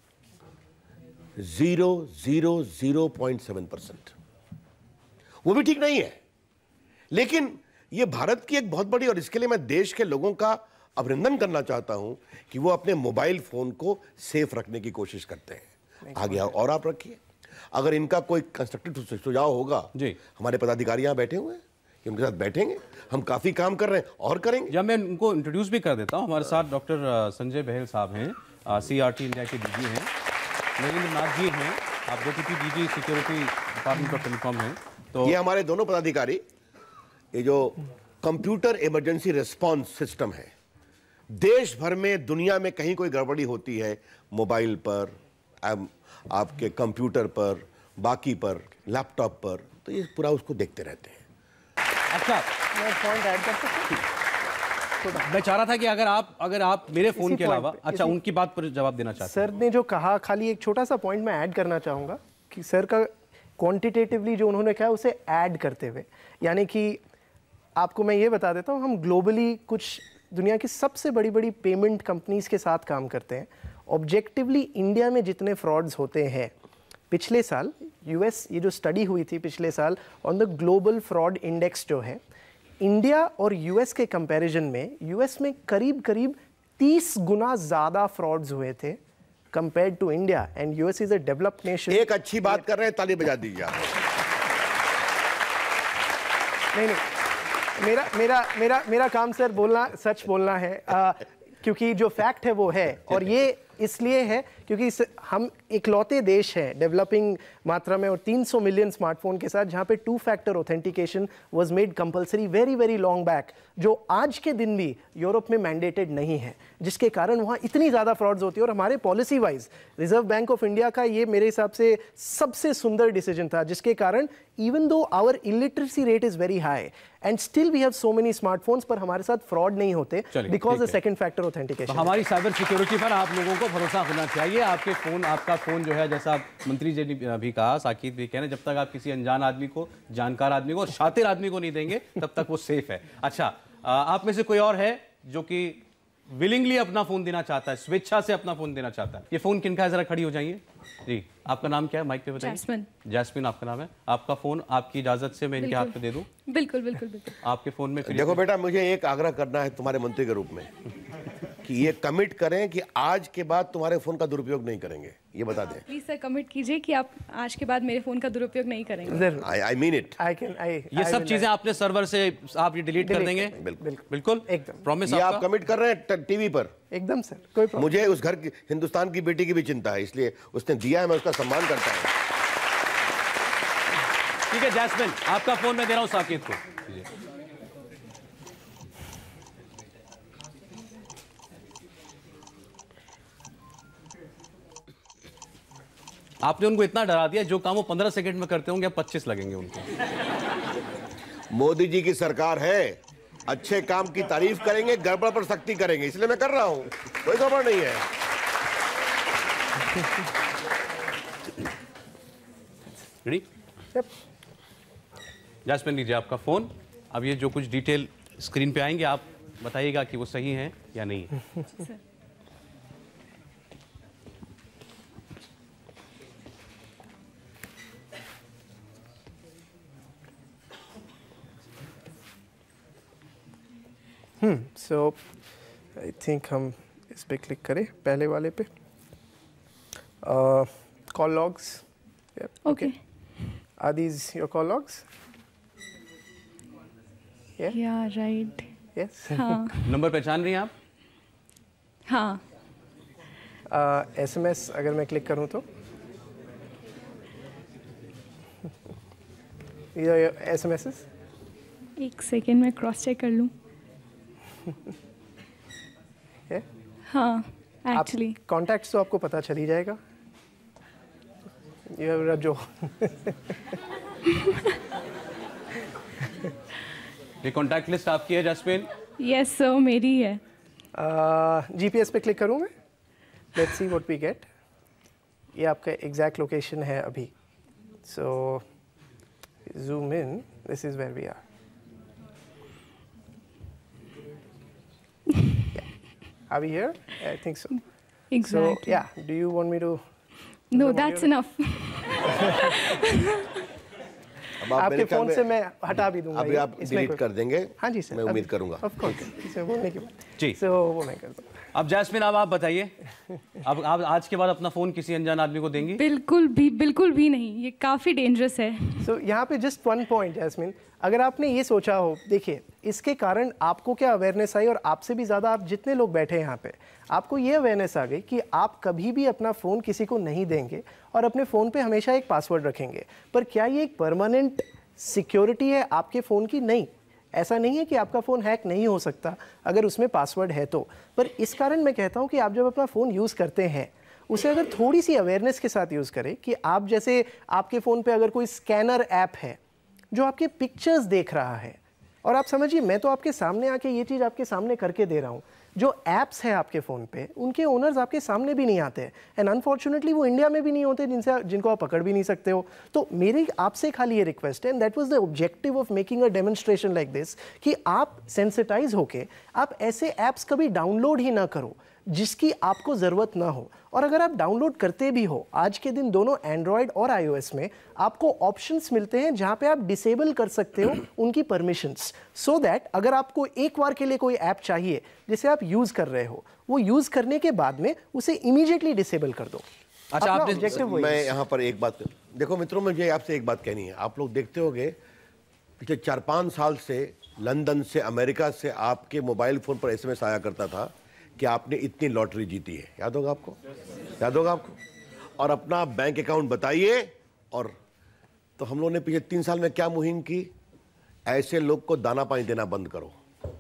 zero zero zero point seven percent. वो भी ठीक नहीं है, लेकिन ये भारत की एक बहुत बड़ी, और इसके लिए मैं देश के लोगों का अभिनंदन करना चाहता हूं कि वो अपने मोबाइल फोन को सेफ रखने की कोशिश करते हैं। आगे आओ और आप रखिए। अगर इनका कोई कंस्ट्रक्टिव सुझाव होगा जी, हमारे पदाधिकारी यहां बैठे हुए हैं, उनके साथ बैठेंगे, हम काफी काम कर रहे हैं और करेंगे। जब मैं उनको इंट्रोड्यूस भी कर देता हूं, हमारे साथ डॉक्टर संजय बहल साहब हैं, सीआरटी इंडिया के डीजी हैं, नरेंद्र नाथ जी हैं, आप deputy DG security department of telecom हैं। तो ये हमारे दोनों पदाधिकारी, ये जो कंप्यूटर इमरजेंसी रिस्पांस सिस्टम है, देश भर में, दुनिया में कहीं कोई गड़बड़ी होती है, मोबाइल पर, आपके कंप्यूटर पर, बाकी पर, लैपटॉप पर, तो ये पूरा उसको देखते रहते हैं। अच्छा, मैं पॉइंट ऐड कर सकता हूं? मैं चाह रहा था कि अगर आप अगर आप मेरे फोन के अलावा, अच्छा उनकी बात पर जवाब देना चाहते हैं। सर ने जो कहा, खाली एक छोटा सा पॉइंट मैं ऐड करना चाहूंगा कि सर का क्वांटिटेटिवली जो उन्होंने कहा उसे ऐड करते हुए, यानी कि आपको मैं ये बता देता हूं, हम ग्लोबली कुछ दुनिया की सबसे बड़ी बड़ी पेमेंट कंपनीज के साथ काम करते हैं। ऑब्जेक्टिवली इंडिया में जितने फ्रॉड्स होते हैं, पिछले साल यूएस, ये जो स्टडी हुई थी पिछले साल on the global fraud index जो है, इंडिया और यूएस के कंपैरिजन में यूएस में करीब करीब तीस गुना ज़्यादा फ्रॉड्स हुए थे compared to India, and US is a developed nation. एक अच्छी बात कर रहे हैं, ताली बजा दीजिए। नहीं नहीं, मेरा मेरा मेरा मेरा काम सर बोलना, सच बोलना है। आ, क्योंकि जो फैक्ट है वो है, और ये इसलिए है क्योंकि इस, हम इकलौते देश हैं डेवलपिंग मात्रा में और तीन सौ मिलियन स्मार्टफोन के साथ जहां पे two factor authentication was made compulsory very very long back, जो आज के दिन भी यूरोप में मैंडेटेड नहीं है, जिसके कारण वहां इतनी ज़्यादा फ्रॉड्स होती है। और हमारे policy wise Reserve Bank of India का ये मेरे हिसाब से सबसे सुंदर डिसीजन था, जिसके कारण even though our illiteracy rate is very high and still we have so many smartphones, पर हमारे साथ फ्रॉड नहीं होते because the second factor authentication. हमारी साइबर सिक्योरिटी पर आप लोगों को भरोसा होना चाहिए। आपके फोन आपका फोन जो है, जैसा मंत्री जी ने भी कहा, साकिब भी कह रहे हैं, जब तक आप किसी अनजान आदमी को, जानकार आदमी को और शातिर आदमी को नहीं देंगे तब तक वो सेफ है। अच्छा, आप में से कोई और है जो कि विलिंगली अपना फोन देना चाहता है, स्वेच्छा से अपना फोन देना चाहता है? ये फोन किनका है, जरा खड़ी हो जाइए जी। आपका नाम क्या है, माइक पे बताइए। जैस्मिन। जैस्मिन आपका नाम है। आपका फोन आपकी इजाजत से मैं इनके हाथ पे दे दूं? बिल्कुल बिल्कुल बिल्कुल। आपके फोन में देखो बेटा, मुझे एक आग्रह करना है तुम्हारे मंत्री के रूप में कि ये कमिट करें कि आज के बाद तुम्हारे फोन का दुरुपयोग नहीं करेंगे, ये बता दें। प्लीज सर कमिट कीजिए कि आप आज के बाद मेरे फोन का दुरुपयोग नहीं करेंगे। I I mean it. I can I ये सब चीजें आपने सर्वर से आप ये डिलीट कर देंगे? बिल्कुल बिल्कुल एकदम। प्रॉमिस ये आपका? आप कमिट कर रहे हैं टीवी पर? एकदम सर, कोई प्रॉब्लम। मुझे उस घर की, हिंदुस्तान की बेटी की भी चिंता है, इसलिए उसने दिया है, मैं उसका सम्मान करता हूँ। ठीक है जैस्मिन, आपका फोन मैं दे रहा हूं साकिब को। आपने उनको इतना डरा दिया, जो काम वो पंद्रह सेकंड में करते होंगे, अब पच्चीस लगेंगे उनको। मोदी जी की सरकार है, अच्छे काम की तारीफ करेंगे, गड़बड़ पर सख्ती करेंगे, इसलिए मैं कर रहा हूं, कोई गड़बड़ नहीं है। रेडी? जैस्मिन लीजिए आपका फोन। अब ये जो कुछ डिटेल स्क्रीन पे आएंगे, आप बताइएगा कि वो सही है या नहीं है। हम्म सो आई थिंक हम इस पे क्लिक करें, पहले वाले पे, call logs. Okay, are these your call logs? या राइट। यस। हाँ नंबर पहचान रही हैं आप? हाँ। एसएमएस अगर मैं क्लिक करूं तो ये एसएमएसेस, एक सेकेंड में क्रॉस चेक कर लूँ। है? हाँ एक्चुअली कॉन्टैक्ट्स तो आपको पता चल ही जाएगा। ये जो ये कॉन्टैक्ट लिस्ट आपकी है जैस्मिन? यस सर, मेरी है। जीपीएस पे क्लिक करूँ मैं, let's see what we get. ये आपका एग्जैक्ट लोकेशन है अभी, so zoom in, this is where we are. Are we here? I think so. Exactly. So yeah, do you want me to? No, that's enough. अब आप आपके मेरे ख्याल phone में से मैं हटा भी दूंगा। अभी ये, आप इसमें डिलीट कोई- कर देंगे? हाँ जी सर, मैं उम्मीद करूंगा। ऑफ कोर्स, इसे बोलने के बाद जी। सो वो मैं कर दूंगा। अब जैस्मिन, अब आप बताइए, अब आप आज के बाद अपना फोन किसी अनजान आदमी को देंगी? बिल्कुल भी बिल्कुल भी नहीं, ये काफ़ी डेंजरस है। सो so, यहाँ पे जस्ट वन पॉइंट जैस्मिन, अगर आपने ये सोचा हो, देखिए इसके कारण आपको क्या अवेयरनेस आई, और आपसे भी ज़्यादा आप जितने लोग बैठे हैं यहाँ पे, आपको ये अवेयरनेस आ गई कि आप कभी भी अपना फ़ोन किसी को नहीं देंगे और अपने फ़ोन पे हमेशा एक पासवर्ड रखेंगे। पर क्या ये एक परमानेंट सिक्योरिटी है आपके फ़ोन की? नहीं, ऐसा नहीं है कि आपका फ़ोन हैक नहीं हो सकता अगर उसमें पासवर्ड है तो। पर इस कारण मैं कहता हूँ कि आप जब अपना फ़ोन यूज़ करते हैं, उसे अगर थोड़ी सी अवेयरनेस के साथ यूज़ करें, कि आप जैसे आपके फ़ोन पे अगर कोई स्कैनर ऐप है जो आपके पिक्चर्स देख रहा है, और आप समझिए मैं तो आपके सामने आके ये चीज़ आपके सामने करके दे रहा हूँ, जो ऐप्स हैं आपके फ़ोन पे उनके ओनर्स आपके सामने भी नहीं आते, एंड अनफॉर्चुनेटली वो इंडिया में भी नहीं होते, जिनसे जिनको आप पकड़ भी नहीं सकते हो। तो मेरी आपसे खाली ये रिक्वेस्ट है, and that was the objective of making a demonstration like this, कि आप सेंसिटाइज होके आप ऐसे ऐप्स कभी डाउनलोड ही ना करो जिसकी आपको ज़रूरत ना हो। और अगर आप डाउनलोड करते भी हो, आज के दिन दोनों एंड्रॉयड और आईओएस में आपको ऑप्शंस मिलते हैं जहां पे आप डिसेबल कर सकते हो उनकी परमिशंस, सो दैट अगर आपको एक बार के लिए कोई ऐप चाहिए जिसे आप यूज़ कर रहे हो, वो यूज़ करने के बाद में उसे इमीडिएटली डिसेबल कर दो। अच्छा, आपने ऑब्जेक्टिव वही मैं है। यहाँ पर एक बात, देखो मित्रों, मुझे आपसे एक बात कहनी है। आप लोग देखते होंगे पिछले चार पाँच साल से लंदन से, अमेरिका से आपके मोबाइल फ़ोन पर एसएमएस आया करता था कि आपने इतनी लॉटरी जीती है, याद होगा आपको, याद होगा आपको, और अपना बैंक अकाउंट बताइए। और तो हम लोगों ने पिछले तीन साल में क्या मुहिम की, ऐसे लोग को दाना पानी देना बंद करो,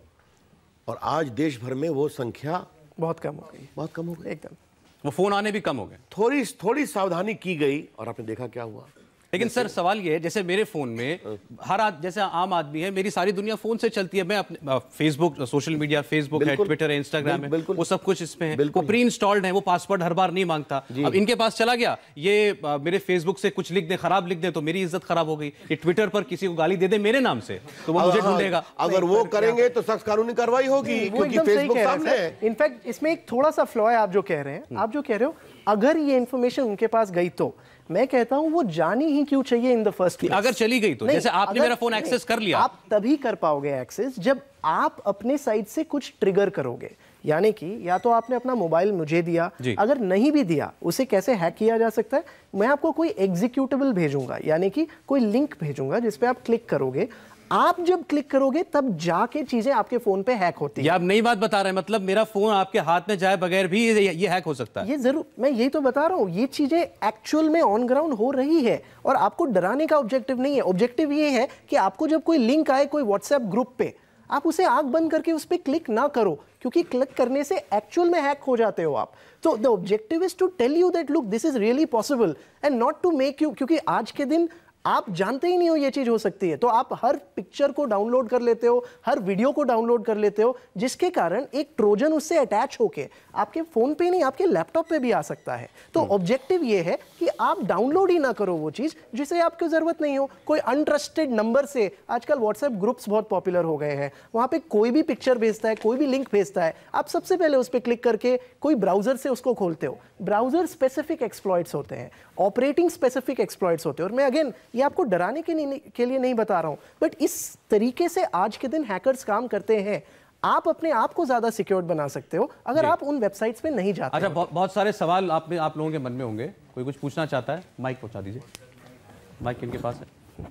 और आज देश भर में वो संख्या बहुत कम हो गई, बहुत कम हो गई, एकदम। वो फोन आने भी कम हो गए। थोड़ी थोड़ी सावधानी की गई और आपने देखा क्या हुआ। लेकिन सर सवाल ये है, जैसे मेरे फोन में हर आज जैसे आम आदमी है, मेरी सारी दुनिया फोन से चलती है। मैं अपने फेसबुक, सोशल मीडिया, फेसबुक है, ट्विटर है, इंस्टाग्राम है, वो सब कुछ इसमें है, वो प्री इंस्टॉल्ड है, वो पासवर्ड हर बार नहीं मांगता। अब इनके पास चला गया, ये आ, मेरे फेसबुक से कुछ लिख दे, खराब लिख दे, तो मेरी इज्जत खराब हो गई। ये ट्विटर पर किसी को गाली दे दे मेरे नाम से, तो वो मुझे ढूंढेगा। अगर वो करेंगे तो सख्त कानूनी कार्रवाई होगी, क्योंकि फेसबुक सामने है। इनफैक्ट इसमें एक थोड़ा सा फ्लॉ है, आप जो कह रहे हैं, आप जो कह रहे हो, अगर ये इन्फॉर्मेशन उनके पास गई तो मैं कहता हूं वो जानी ही क्यों चाहिए इन द फर्स्ट प्लेस। अगर चली गई तो, जैसे आपने मेरा फोन एक्सेस कर लिया, आप तभी कर पाओगे एक्सेस जब आप अपने साइड से कुछ ट्रिगर करोगे। यानी कि या तो आपने अपना मोबाइल मुझे दिया, अगर नहीं भी दिया, उसे कैसे हैक किया जा सकता है, मैं आपको कोई एग्जीक्यूटेबल भेजूंगा, यानी कि कोई लिंक भेजूंगा जिस पे आप क्लिक करोगे। आप जब क्लिक करोगे तब जाके चीजें आपके फोन पे हैक होती है। ये आप नई बात बता रहे हैं, मतलब मेरा फोन आपके हाथ में जाए बगैर भी ये, ये हैक हो सकता है। ये जरूर, मैं यही तो बता रहा हूं, ये चीजें एक्चुअल में ऑन ग्राउंड हो रही है, और आपको डराने का ऑब्जेक्टिव नहीं है। ऑब्जेक्टिव ये है कि आपको जब कोई लिंक आए कोई व्हाट्सएप ग्रुप पे, आप उसे आंख बंद करके उस पर क्लिक ना करो, क्योंकि क्लिक करने से एक्चुअल में हैक हो जाते हो आप। तो the objective is to tell you that look this is really possible and not to make you, क्योंकि आज के दिन आप जानते ही नहीं हो ये चीज हो सकती है, तो आप हर पिक्चर को डाउनलोड कर लेते हो, हर वीडियो को डाउनलोड कर लेते हो, जिसके कारण एक ट्रोजन उससे अटैच होके आपके फोन पे नहीं आपके लैपटॉप पे भी आ सकता है। तो ऑब्जेक्टिव ये है कि आप डाउनलोड ही ना करो वो चीज जिसे आपको जरूरत नहीं हो। कोई अनट्रस्टेड नंबर से, आजकल व्हाट्सएप ग्रुप्स बहुत पॉपुलर हो गए हैं, वहां पे कोई भी पिक्चर भेजता है, कोई भी लिंक भेजता है, आप सबसे पहले उस पर क्लिक करके कोई ब्राउजर से उसको खोलते हो। ब्राउजर स्पेसिफिक एक्सप्लॉइट्स होते हैं, ऑपरेटिंग स्पेसिफिक एक्सप्लॉइट्स होते हैं, और मैं अगेन ये आपको डराने के, नहीं, के लिए नहीं बता रहा हूं, बट इस तरीके से आज के दिन हैकर्स काम करते हैं। आप अपने आप को ज्यादा सिक्योर बना सकते हो अगर आप उन वेबसाइट्स पे नहीं जाते। अच्छा, बहुत, बहुत सारे सवाल आप में आप लोगों के मन में होंगे, कोई कुछ पूछना चाहता है, माइक पहुंचा दीजिए। माइक किनके पास है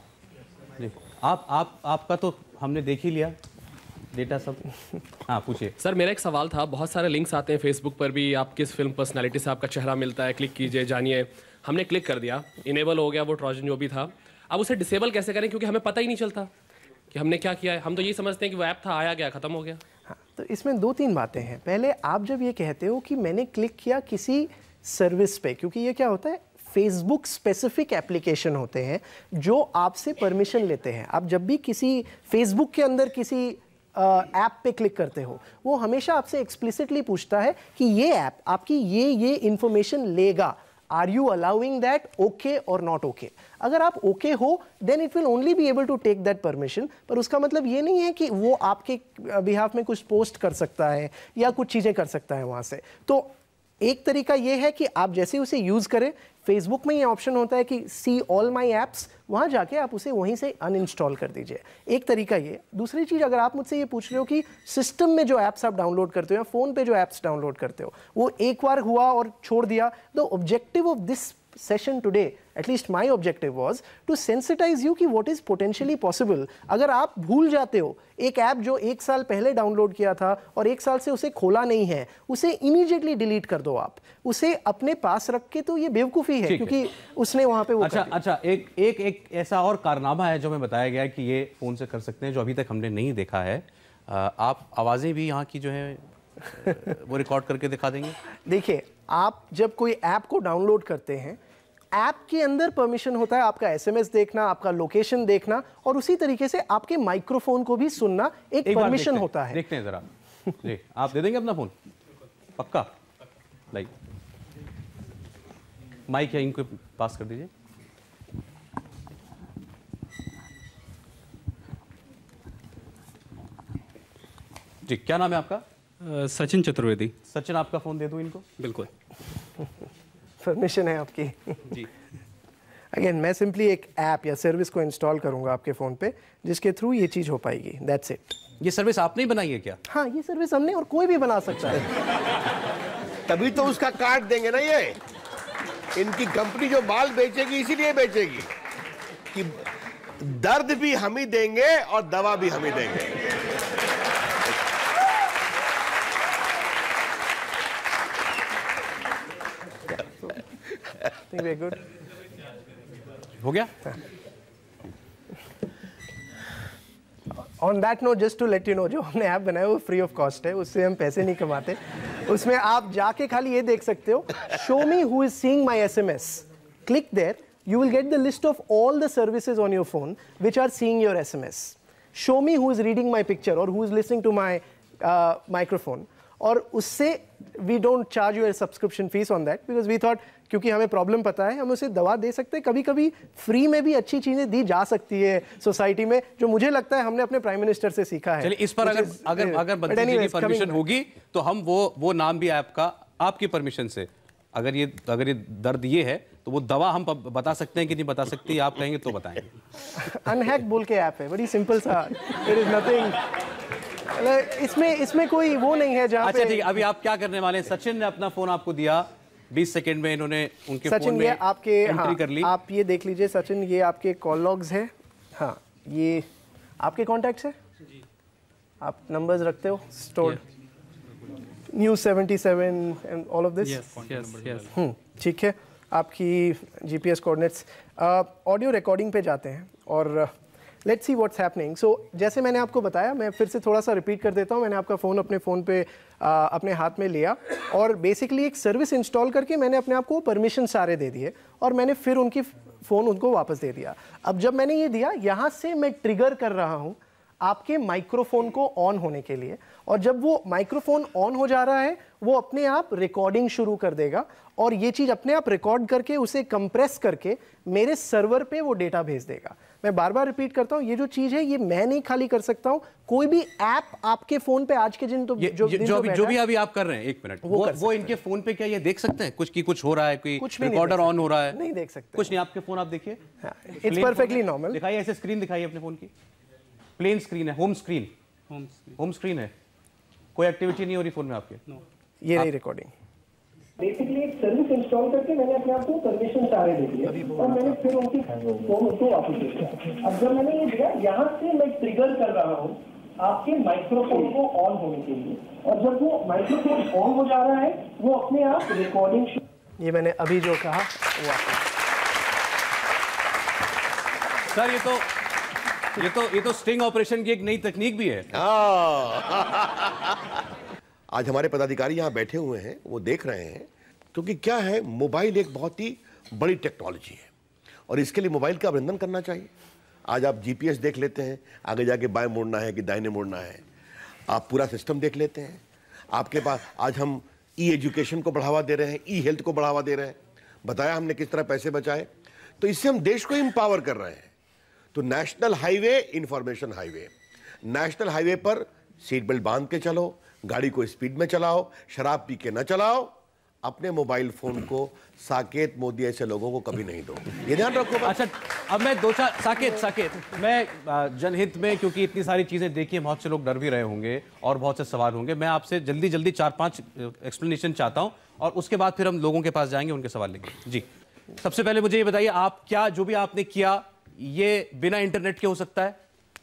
जी? आप आप आपका तो हमने देख ही लिया डेटा सब। हाँ पूछिए सर। मेरा एक सवाल था, बहुत सारे लिंक्स आते हैं फेसबुक पर भी, आप किस फिल्म पर्सनालिटी से आपका चेहरा मिलता है, क्लिक कीजिए जानिए। हमने क्लिक कर दिया, इनेबल हो गया वो ट्रोजन जो भी था। अब उसे डिसेबल कैसे करें, क्योंकि हमें पता ही नहीं चलता कि हमने क्या किया है। हम तो ये समझते हैं कि वो ऐप था, आया गया, खत्म हो गया। हाँ, तो इसमें दो तीन बातें हैं। पहले, आप जब ये कहते हो कि मैंने क्लिक किया किसी सर्विस पे, क्योंकि ये क्या होता है, फेसबुक स्पेसिफिक एप्लीकेशन होते हैं जो आपसे परमिशन लेते हैं। आप जब भी किसी फेसबुक के अंदर किसी ऐप पे क्लिक करते हो, वो हमेशा आपसे एक्सप्लिसिटली पूछता है कि ये ऐप आपकी ये ये इंफॉर्मेशन लेगा, are you allowing that, okay और नॉट ओके। अगर आप ओके okay हो then it will only be able to take that permission, पर उसका मतलब ये नहीं है कि वो आपके बिहाफ में कुछ पोस्ट कर सकता है या कुछ चीजें कर सकता है वहां से। तो एक तरीका ये है कि आप जैसे उसे यूज करें, फेसबुक में ये ऑप्शन होता है कि सी ऑल माई एप्स, वहां जाके आप उसे वहीं से अनइंस्टॉल कर दीजिए। एक तरीका ये। दूसरी चीज, अगर आप मुझसे ये पूछ रहे हो कि सिस्टम में जो एप्स आप डाउनलोड करते हो या फोन पे जो एप्स डाउनलोड करते हो वो एक बार हुआ और छोड़ दिया, the objective of this session today, at least my objective was to sensitize you कि what is potentially possible। अगर आप भूल जाते हो एक ऐप जो एक साल पहले डाउनलोड किया था और एक साल से उसे खोला नहीं है, उसे इमीडिएटली डिलीट कर दो। आप उसे अपने पास रख के, तो ये बेवकूफ़ी है क्योंकि है। उसने वहां पे वो अच्छा अच्छा एक एक एक ऐसा और कारनामा है जो हमें बताया गया है कि ये फ़ोन से कर सकते हैं, जो अभी तक हमने नहीं देखा है। आप आवाज़ें भी यहाँ की जो है वो रिकॉर्ड करके दिखा देंगे? देखिए, आप जब कोई ऐप को डाउनलोड करते हैं, ऐप के अंदर परमिशन होता है आपका एसएमएस देखना, आपका लोकेशन देखना, और उसी तरीके से आपके माइक्रोफोन को भी सुनना एक, एक परमिशन होता है। देखते हैं जरा जी, आप दे देंगे अपना फोन? पक्का? लाइक माइक है, इनको पास कर दीजिए। जी, क्या नाम है आपका? Uh, सचिन चतुर्वेदी। सचिन, आपका फोन दे दूं इनको? बिल्कुल, परमिशन है आपकी जी। अगेन, मैं सिंपली एक ऐप या सर्विस को इंस्टॉल करूंगा आपके फोन पे, जिसके थ्रू ये चीज हो पाएगी। That's it. ये सर्विस आपने ही बनाई है क्या? हाँ, ये सर्विस हमने, और कोई भी बना सकता है। तभी तो उसका कार्ड देंगे ना। ये इनकी कंपनी जो माल बेचेगी इसीलिए बेचेगी कि दर्द भी हम ही देंगे और दवा भी हम ही देंगे। think we're good. हो गया? On that note, just to let you know, जो हमने ऐप बनाया वो फ्री ऑफ कॉस्ट है, उससे हम पैसे नहीं कमाते. उसमें आप जाके खाली ये देख सकते हो, show me who is seeing my S M S. Click there, you will get the list of all the services on your phone which are seeing your S M S. Show me who is reading my picture or who is listening to my uh, microphone. और उससे we don't charge you a subscription fees on that because we thought क्योंकि हमें problem पता है हम उसे दवा दे सकते हैं. कभी कभी फ्री में भी अच्छी चीजें दी जा सकती है सोसाइटी में, जो मुझे लगता है हमने अपने प्राइम मिनिस्टर से सीखा है. चलिए इस पर अगर अगर अगर बंदी जी की परमिशन होगी तो हम वो वो नाम भी ऐप का आपकी परमिशन से, अगर ये अगर ये दर्द ये है तो वो दवा हम बता सकते हैं कि नहीं बता सकती, आप कहेंगे तो बताएंगे. अनहैक बोल के ऐप है, बड़ी सिंपल सा, देयर इज नथिंग. इसमें इसमें कोई वो नहीं है जहां अच्छा ठीक है, अभी आप क्या करने वाले हैं? सचिन ने अपना फोन आपको दिया, बीस सेकंड में इन्होंने उनके फोन में ये आपके एंट्री हाँ, कर ली. आप ये देख लीजिए सचिन, ये आपके कॉल लॉग्स है. हाँ, ये आपके कॉन्टैक्ट्स है जी, आप नंबर्स रखते हो stored. News seventy seven and all of this. Yes yes yes. Hmm, ठीक है. आपकी जीपीएस कोऑर्डिनेट्स. ऑडियो रिकॉर्डिंग पे जाते हैं और let's see what's happening. So जैसे मैंने आपको बताया, मैं फिर से थोड़ा सा रिपीट कर देता हूँ. मैंने आपका फ़ोन अपने फ़ोन पे आ, अपने हाथ में लिया और बेसिकली एक सर्विस इंस्टॉल करके मैंने अपने आप को परमिशन सारे दे दिए और मैंने फिर उनकी फ़ोन उनको वापस दे दिया. अब जब मैंने ये दिया, यहाँ से मैं ट्रिगर कर रहा हूँ आपके माइक्रोफोन को ऑन होने के लिए, और जब वो माइक्रोफोन ऑन हो जा रहा है वो अपने आप रिकॉर्डिंग शुरू कर देगा और ये चीज़ अपने आप रिकॉर्ड करके उसे कंप्रेस करके मेरे सर्वर पे वो डेटा भेज देगा. मैं बार बार रिपीट करता हूँ, ये जो चीज़ है ये मैं नहीं खाली कर सकता हूँ, कोई भी ऐप आपके फोन पे आज के दिन तो जो जो, जो, भी, जो भी अभी आप कर रहे हैं, एक मिनट, वो वो, वो इनके फोन पे क्या ये देख सकते हैं कुछ की कुछ हो रहा है, कोई रिकॉर्डर ऑन हो रहा है? नहीं देख सकते कुछ नहीं. आपके फोन आप देखिए, इट्स परफेक्टली नॉर्मल. दिखाइए ऐसे, स्क्रीन दिखाइए अपने फोन की. प्लेन स्क्रीन है, होम स्क्रीन, होम स्क्रीन है, कोई एक्टिविटी नहीं हो रही फोन में आपके. ये रही रिकॉर्डिंग. बेसिकली एक सर्विस इंस्टॉल करके मैंने अपने आप को परमिशन सारे दे दिए और मैंने फिर उनकी फोन उसको वापस दे दिया. अब जब मैंने ये दिया, यहाँ से मैं ट्रिगर कर रहा हूँ आपके माइक्रोफोन को ऑन होने के लिए, और जब वो माइक्रोफोन ऑन हो जा रहा है वो अपने आप रिकॉर्डिंग. ये मैंने अभी जो कहा वो आपको. सर ये तो ये तो ये तो स्टिंग ऑपरेशन की एक नई तकनीक भी है. आज हमारे पदाधिकारी यहाँ बैठे हुए हैं, वो देख रहे हैं, क्योंकि क्या है, मोबाइल एक बहुत ही बड़ी टेक्नोलॉजी है और इसके लिए मोबाइल का अभिनंदन करना चाहिए. आज आप जीपीएस देख लेते हैं, आगे जाके बाएं मुड़ना है कि दाहिने मुड़ना है, आप पूरा सिस्टम देख लेते हैं. आपके पास आज हम ई एजुकेशन को बढ़ावा दे रहे हैं, ई हेल्थ को बढ़ावा दे रहे हैं. बताया हमने किस तरह पैसे बचाए, तो इससे हम देश को एम्पावर कर रहे हैं. तो national highway, information highway, national highway पर सीट बेल्ट बांध के चलो, गाड़ी को स्पीड में चलाओ, शराब पी के न चलाओ, अपने मोबाइल फोन को साकेत मोदी ऐसे लोगों को कभी नहीं दो, ये ध्यान रखो. अच्छा, अब मैं दो चार साकेत साकेत मैं जनहित में, क्योंकि इतनी सारी चीजें देखिए, बहुत से लोग डर भी रहे होंगे और बहुत से सवाल होंगे, मैं आपसे जल्दी जल्दी चार पांच एक्सप्लेनेशन चाहता हूं और उसके बाद फिर हम लोगों के पास जाएंगे, उनके सवाल लेंगे. जी, सबसे पहले मुझे ये बताइए, आप क्या जो भी आपने किया ये बिना इंटरनेट के हो सकता है?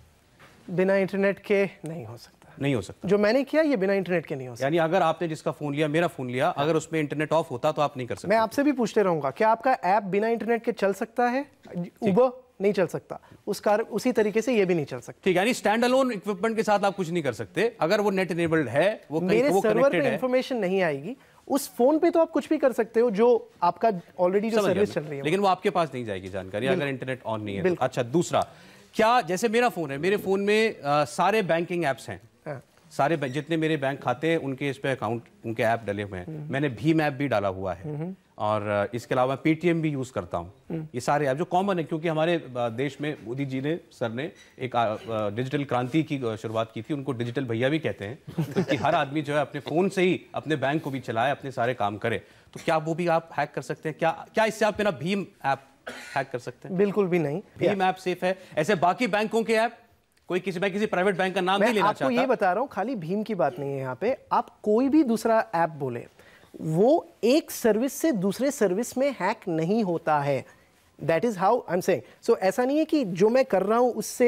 बिना इंटरनेट के नहीं हो सकता. नहीं हो सकता. जो मैंने किया ये बिना इंटरनेट के नहीं हो सकता. यानी अगर आपने जिसका फोन लिया, मेरा फोन लिया, अगर उसमें इंटरनेट ऑफ होता तो आप नहीं कर सकते. मैं आपसे भी पूछते रहूंगा, क्या आपका ऐप बिना इंटरनेट के चल सकता है? उबर नहीं चल सकता, उस कार उसी तरीके से ये भी नहीं चल सकता. ठीक है, यानी स्टैंड अलोन इक्विपमेंट के साथ आप कुछ नहीं कर सकते. अगर वो नेट इनेबल्ड है, वो मेरे सर्वर पे इंफॉर्मेशन नहीं आएगी, उस फोन पे तो आप कुछ भी कर सकते हो जो आपका ऑलरेडी जो सर्विस चल रही है, लेकिन वो आपके पास नहीं जाएगी जानकारी अगर इंटरनेट ऑन नहीं है. अच्छा, दूसरा, क्या जैसे मेरा फोन है, मेरे फोन में आ, सारे बैंकिंग एप्स हैं, सारे जितने मेरे बैंक खाते हैं उनके इस पे अकाउंट, उनके ऐप डले हुए हैं. मैंने भीम ऐप भी डाला हुआ है और इसके अलावा पेटीएम भी यूज करता हूँ. ये सारे ऐप जो कॉमन है, क्योंकि हमारे देश में मोदी जी ने, सर ने एक डिजिटल क्रांति की शुरुआत की थी, उनको डिजिटल भैया भी कहते हैं, क्योंकि हर आदमी जो है अपने फोन से ही अपने बैंक को भी चलाए, अपने सारे काम करे. तो क्या वो भी आप हैक कर सकते हैं? क्या क्या इससे आप मेरा भीम ऐप हैक कर सकते हैं? बिल्कुल भी नहीं. भीम ऐप सेफ है. ऐसे बाकी बैंकों के ऐप, कोई किसी मैं किसी प्राइवेट बैंक का नाम नहीं लेना चाहता, आपको ये बता रहा हूं, खाली भीम की बात नहीं है यहाँ पे. आप कोई भी दूसरा ऐप बोले, वो एक सर्विस से दूसरे सर्विस में हैक नहीं होता है. That is how I am saying. So ऐसा नहीं है कि जो मैं कर रहा हूं उससे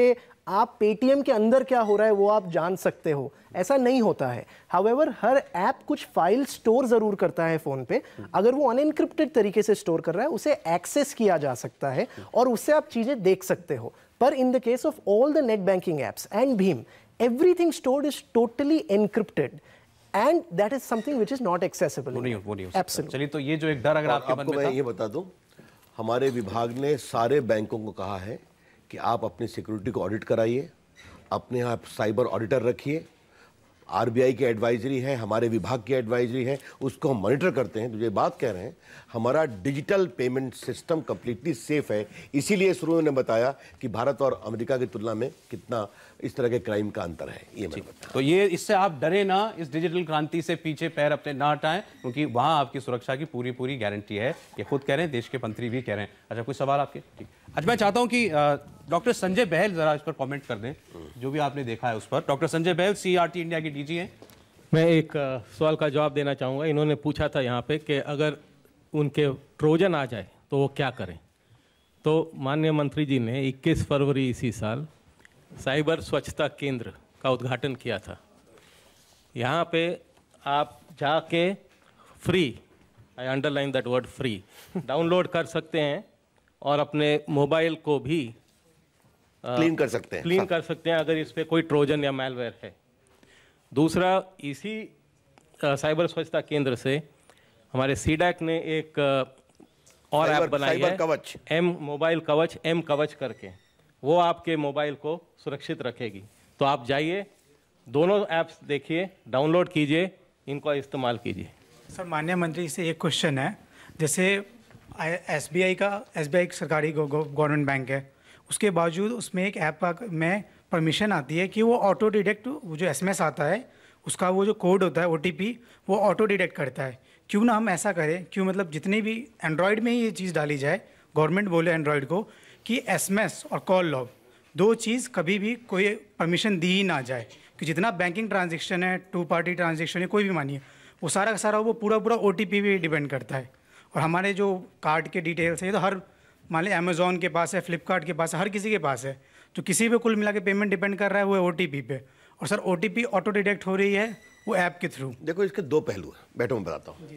आप पेटीएम के अंदर क्या हो रहा है वो आप जान सकते हो, ऐसा नहीं होता है। हाउएवर हर ऐप कुछ फाइल स्टोर जरूर करता है फ़ोन पे। अगर वो अनएनक्रिप्टेड तरीके से स्टोर कर रहा है उसे एक्सेस किया जा सकता है और उससे आप चीज़ें देख सकते हो। पर in the case of all the net banking apps and भीम, everything stored is totally encrypted and that is something which is not accessible. वो नहीं, वो नहीं हो सकता। Absolutely. चलिए, तो ये जो एक डर अगर आपके मन आपको में मैं था, ये बता दूं, हमारे विभाग ने सारे बैंकों को कहा है कि आप अपनी सिक्योरिटी को ऑडिट कराइए, अपने यहाँ साइबर ऑडिटर रखिए। आरबीआई की एडवाइजरी है, हमारे विभाग की एडवाइजरी है, उसको हम मॉनिटर करते हैं। तो ये बात कह रहे हैं हमारा digital payment system completely safe है। इसीलिए शुरू में बताया कि भारत और अमेरिका की तुलना में कितना इस तरह के क्राइम का अंतर है, ये मैंने बताया। तो ये इससे आप डरे ना, इस डिजिटल क्रांति से पीछे पैर अपने ना हटाएं, क्योंकि वहां आपकी सुरक्षा की पूरी पूरी गारंटी है। ये खुद कह रहे हैं, देश के मंत्री भी कह रहे हैं। अच्छा, कोई सवाल आपके? ठीक। अच्छा, मैं चाहता हूं कि डॉक्टर संजय बहल जरा इस पर कमेंट कर दें, जो भी आपने देखा है उस पर। Doctor Sanjay Bahl, CERT India की डीजी हैं। मैं एक सवाल का जवाब देना चाहूँगा। इन्होंने पूछा था यहाँ पे कि अगर उनके ट्रोजन आ जाए तो वो क्या करें। तो माननीय मंत्री जी ने इक्कीस फरवरी इसी साल साइबर स्वच्छता केंद्र का उद्घाटन किया था। यहाँ पे आप जाके free, I underline that word free, download कर सकते हैं और अपने मोबाइल को भी क्लीन कर सकते हैं क्लीन कर सकते हैं अगर इस पर कोई ट्रोजन या मैलवेयर है। दूसरा, इसी साइबर स्वच्छता केंद्र से हमारे सीडैक ने एक और ऐप बनाई है, कवच, एम मोबाइल कवच, एम कवच करके। वो आपके मोबाइल को सुरक्षित रखेगी। तो आप जाइए, दोनों ऐप्स देखिए, डाउनलोड कीजिए, इनको इस्तेमाल कीजिए। सर, माननीय मंत्री से एक क्वेश्चन है। जैसे एसबीआई का एसबीआई सरकारी गवर्नमेंट बैंक है, उसके बावजूद उसमें एक ऐप का में परमिशन आती है कि वो ऑटो डिटेक्ट, वो जो एसएमएस आता है उसका वो जो कोड होता है ओटीपी, वो ऑटो डिटेक्ट करता है। क्यों ना हम ऐसा करें, क्यों मतलब जितनी भी एंड्रॉयड में ही ये चीज़ डाली जाए, गवर्नमेंट बोले एंड्रॉयड को कि एसएमएस और कॉल लॉग दो चीज़ कभी भी कोई परमिशन दी ही ना जाए। कि जितना बैंकिंग ट्रांजेक्शन है, टू पार्टी ट्रांजेक्शन है, कोई भी मानिए, वो सारा का सारा वो पूरा पूरा ओटीपी पे डिपेंड करता है। और हमारे जो कार्ड के डिटेल्स है, ये तो हर मान लीजिए अमेजोन के पास है, फ्लिपकार्ट के पास है, हर किसी के पास है। तो किसी पे कुल मिला के पेमेंट डिपेंड कर रहा है वो ओटीपी पे। और सर, ओटीपी ऑटो डिटेक्ट हो रही है वो ऐप के थ्रू। देखो, इसके दो पहलू हैं, बैठो मैं बताता हूँ।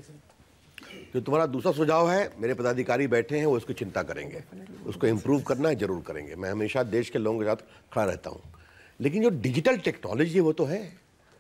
जो तुम्हारा दूसरा सुझाव है, मेरे पदाधिकारी बैठे हैं, वो उसकी चिंता करेंगे, उसको इम्प्रूव करना है, जरूर करेंगे। मैं हमेशा देश के लोगों के साथ खड़ा रहता हूँ। लेकिन जो डिजिटल टेक्नोलॉजी है वो तो है।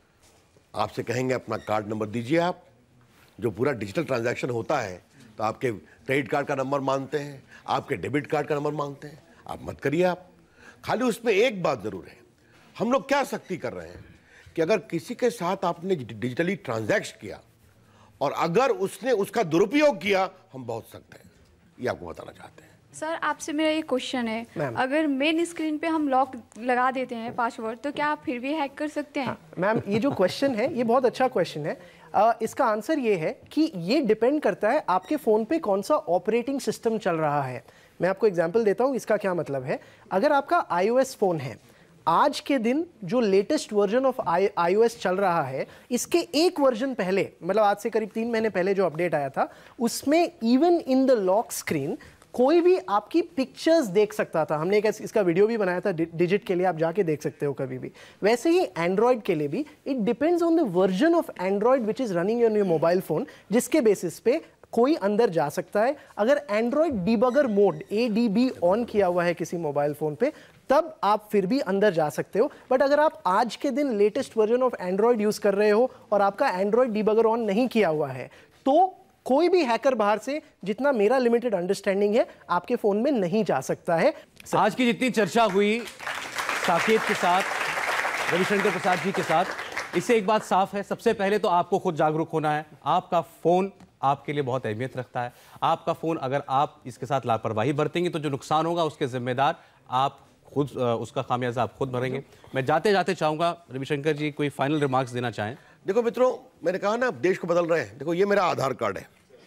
आपसे कहेंगे अपना कार्ड नंबर दीजिए, आप जो पूरा डिजिटल ट्रांजैक्शन होता है, तो आपके क्रेडिट कार्ड का नंबर मांगते हैं, आपके डेबिट कार्ड का नंबर मांगते हैं। आप मत करिए। आप खाली उसमें एक बात जरूर है, हम लोग क्या सख्ती कर रहे हैं कि अगर किसी के साथ आपने डिजिटली ट्रांजैक्ट किया और अगर उसने उसका दुरुपयोग किया, हम बहुत सख्त हैं। ये आपको बताना चाहते हैं। सर, आपसे मेरा ये क्वेश्चन है, अगर मेन स्क्रीन पे हम लॉक लगा देते हैं पासवर्ड, तो क्या आप फिर भी हैक कर सकते हैं? हाँ, मैम, ये जो क्वेश्चन है ये बहुत अच्छा क्वेश्चन है। आ, इसका आंसर ये है कि ये डिपेंड करता है आपके फ़ोन पे कौन सा ऑपरेटिंग सिस्टम चल रहा है। मैं आपको एग्जांपल देता हूँ इसका क्या मतलब है। अगर आपका आईओएस फ़ोन है, आज के दिन जो लेटेस्ट वर्जन ऑफ आईओएस चल रहा है, इसके एक वर्जन पहले, मतलब आज से करीब तीन महीने पहले जो अपडेट आया था, उसमें even in the lock screen कोई भी आपकी पिक्चर्स देख सकता था। हमने एक इसका वीडियो भी बनाया था डिजिट के लिए, आप जाके देख सकते हो कभी भी। वैसे ही एंड्रॉयड के लिए भी it depends on the version of Android which is running on your mobile phone, जिसके बेसिस पे कोई अंदर जा सकता है। अगर Android debugger mode A D B on किया हुआ है किसी मोबाइल फोन पे, तब आप फिर भी अंदर जा सकते हो। बट अगर आप आज के दिन latest version of Android use कर रहे हो और आपका एंड्रॉयड डिबगर ऑन नहीं किया हुआ है, तो कोई भी हैकर बाहर से, जितना मेरा लिमिटेड अंडरस्टैंडिंग है, आपके फोन में नहीं जा सकता है। आज की जितनी चर्चा हुई साकेत के साथ, रविशंकर प्रसाद जी के साथ, इससे एक बात साफ है, सबसे पहले तो आपको खुद जागरूक होना है। आपका फोन आपके लिए बहुत अहमियत रखता है। आपका फोन अगर आप इसके साथ लापरवाही बरतेंगे तो जो नुकसान होगा उसके जिम्मेदार आप खुद, उसका खामियाजा आप खुद भरेंगे। मैं जाते जाते चाहूंगा रविशंकर जी कोई फाइनल रिमार्क्स देना चाहें। देखो मित्रों, मैंने कहा ना देश को बदल रहे हैं। देखो, ये मेरा आधार कार्ड है,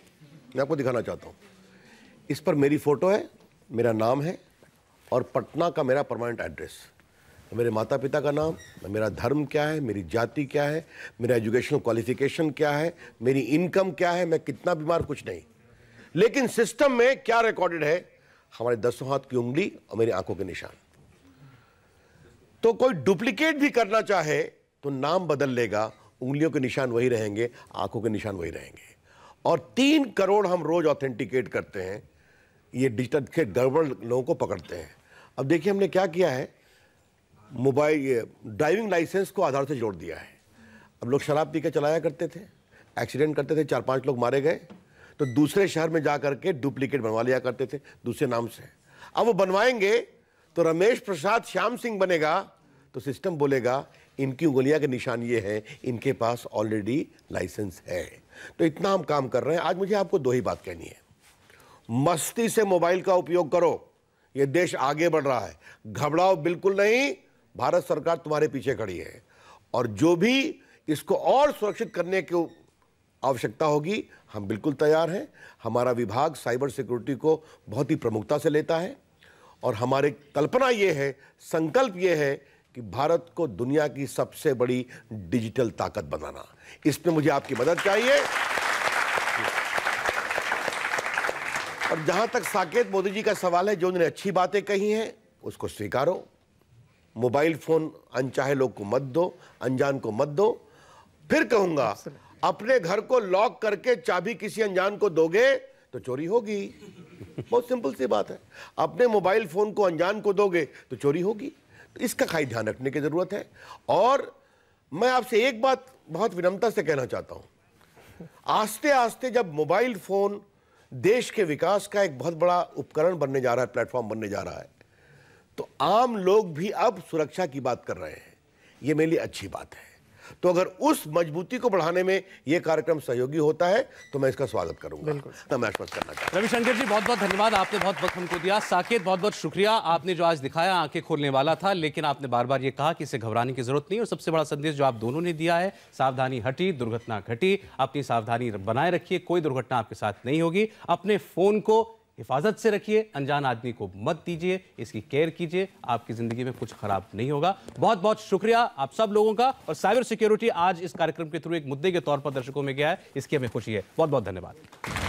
मैं आपको दिखाना चाहता हूँ। इस पर मेरी फोटो है, मेरा नाम है और पटना का मेरा परमानेंट एड्रेस, मेरे माता पिता का नाम, मेरा धर्म क्या है, मेरी जाति क्या है, मेरा एजुकेशनल क्वालिफिकेशन क्या है, मेरी इनकम क्या है, मैं कितना बीमार, कुछ नहीं। लेकिन सिस्टम में क्या रिकॉर्डेड है, हमारे दसों हाथ की उंगली और मेरी आंखों के निशान। तो कोई डुप्लीकेट भी करना चाहे तो नाम बदल लेगा, उंगलियों के निशान वही रहेंगे, आंखों के निशान वही रहेंगे। और तीन करोड़ हम रोज ऑथेंटिकेट करते हैं, ये डिजिटल के गड़बड़ लोगों को पकड़ते हैं। अब देखिए हमने क्या किया है, मोबाइल ड्राइविंग लाइसेंस को आधार से जोड़ दिया है। अब लोग शराब पी के चलाया करते थे, एक्सीडेंट करते थे, चार पांच लोग मारे गए, तो दूसरे शहर में जा करके डुप्लीकेट बनवा लिया करते थे दूसरे नाम से। अब वो बनवाएंगे तो रमेश प्रसाद श्याम सिंह बनेगा, तो सिस्टम बोलेगा इनकी उंगलियां के निशान ये हैं, इनके पास ऑलरेडी लाइसेंस है। तो इतना हम काम कर रहे हैं। आज मुझे आपको दो ही बात कहनी है, मस्ती से मोबाइल का उपयोग करो, ये देश आगे बढ़ रहा है, घबराओ बिल्कुल नहीं, भारत सरकार तुम्हारे पीछे खड़ी है। और जो भी इसको और सुरक्षित करने की आवश्यकता होगी, हम बिल्कुल तैयार हैं। हमारा विभाग साइबर सिक्योरिटी को बहुत ही प्रमुखता से लेता है और हमारी कल्पना ये है, संकल्प ये है कि भारत को दुनिया की सबसे बड़ी डिजिटल ताकत बनाना। इसमें मुझे आपकी मदद चाहिए। और जहां तक साकेत मोदी जी का सवाल है, जो उन्होंने अच्छी बातें कही हैं उसको स्वीकारो। मोबाइल फोन अनचाहे लोग को मत दो, अनजान को मत दो। फिर कहूंगा, अपने घर को लॉक करके चाबी किसी अनजान को दोगे तो चोरी होगी। बहुत सिंपल सी बात है। अपने मोबाइल फोन को अनजान को दोगे तो चोरी होगी। तो इसका खास ध्यान रखने की जरूरत है। और मैं आपसे एक बात बहुत विनम्रता से कहना चाहता हूं, आस्ते आस्ते जब मोबाइल फोन देश के विकास का एक बहुत बड़ा उपकरण बनने जा रहा है, प्लेटफॉर्म बनने जा रहा है, तो आम लोग भी अब सुरक्षा की बात कर रहे हैं। यह मेरे लिए अच्छी बात है। तो अगर उस मजबूती को बढ़ाने में यह कार्यक्रम सहयोगी होता है तो मैं इसका स्वागत करूंगा। तो मैं आश्वस्त करना चाहता हूं। रविशंकर जी बहुत बहुत धन्यवाद, आपने बहुत वक्त हमको दिया। साकेत बहुत बहुत शुक्रिया, आपने जो आज दिखाया आंखें खोलने वाला था, लेकिन आपने बार बार ये कहा कि इसे घबराने की जरूरत नहीं। और सबसे बड़ा संदेश जो आप दोनों ने दिया है, सावधानी हटी, दुर्घटना घटी। अपनी सावधानी बनाए रखिए, कोई दुर्घटना आपके साथ नहीं होगी। अपने फोन को हिफाजत से रखिए, अनजान आदमी को मत दीजिए, इसकी केयर कीजिए, आपकी जिंदगी में कुछ खराब नहीं होगा। बहुत बहुत शुक्रिया आप सब लोगों का। और साइबर सिक्योरिटी आज इस कार्यक्रम के थ्रू एक मुद्दे के तौर पर दर्शकों में गया है, इसकी हमें खुशी है। बहुत बहुत धन्यवाद।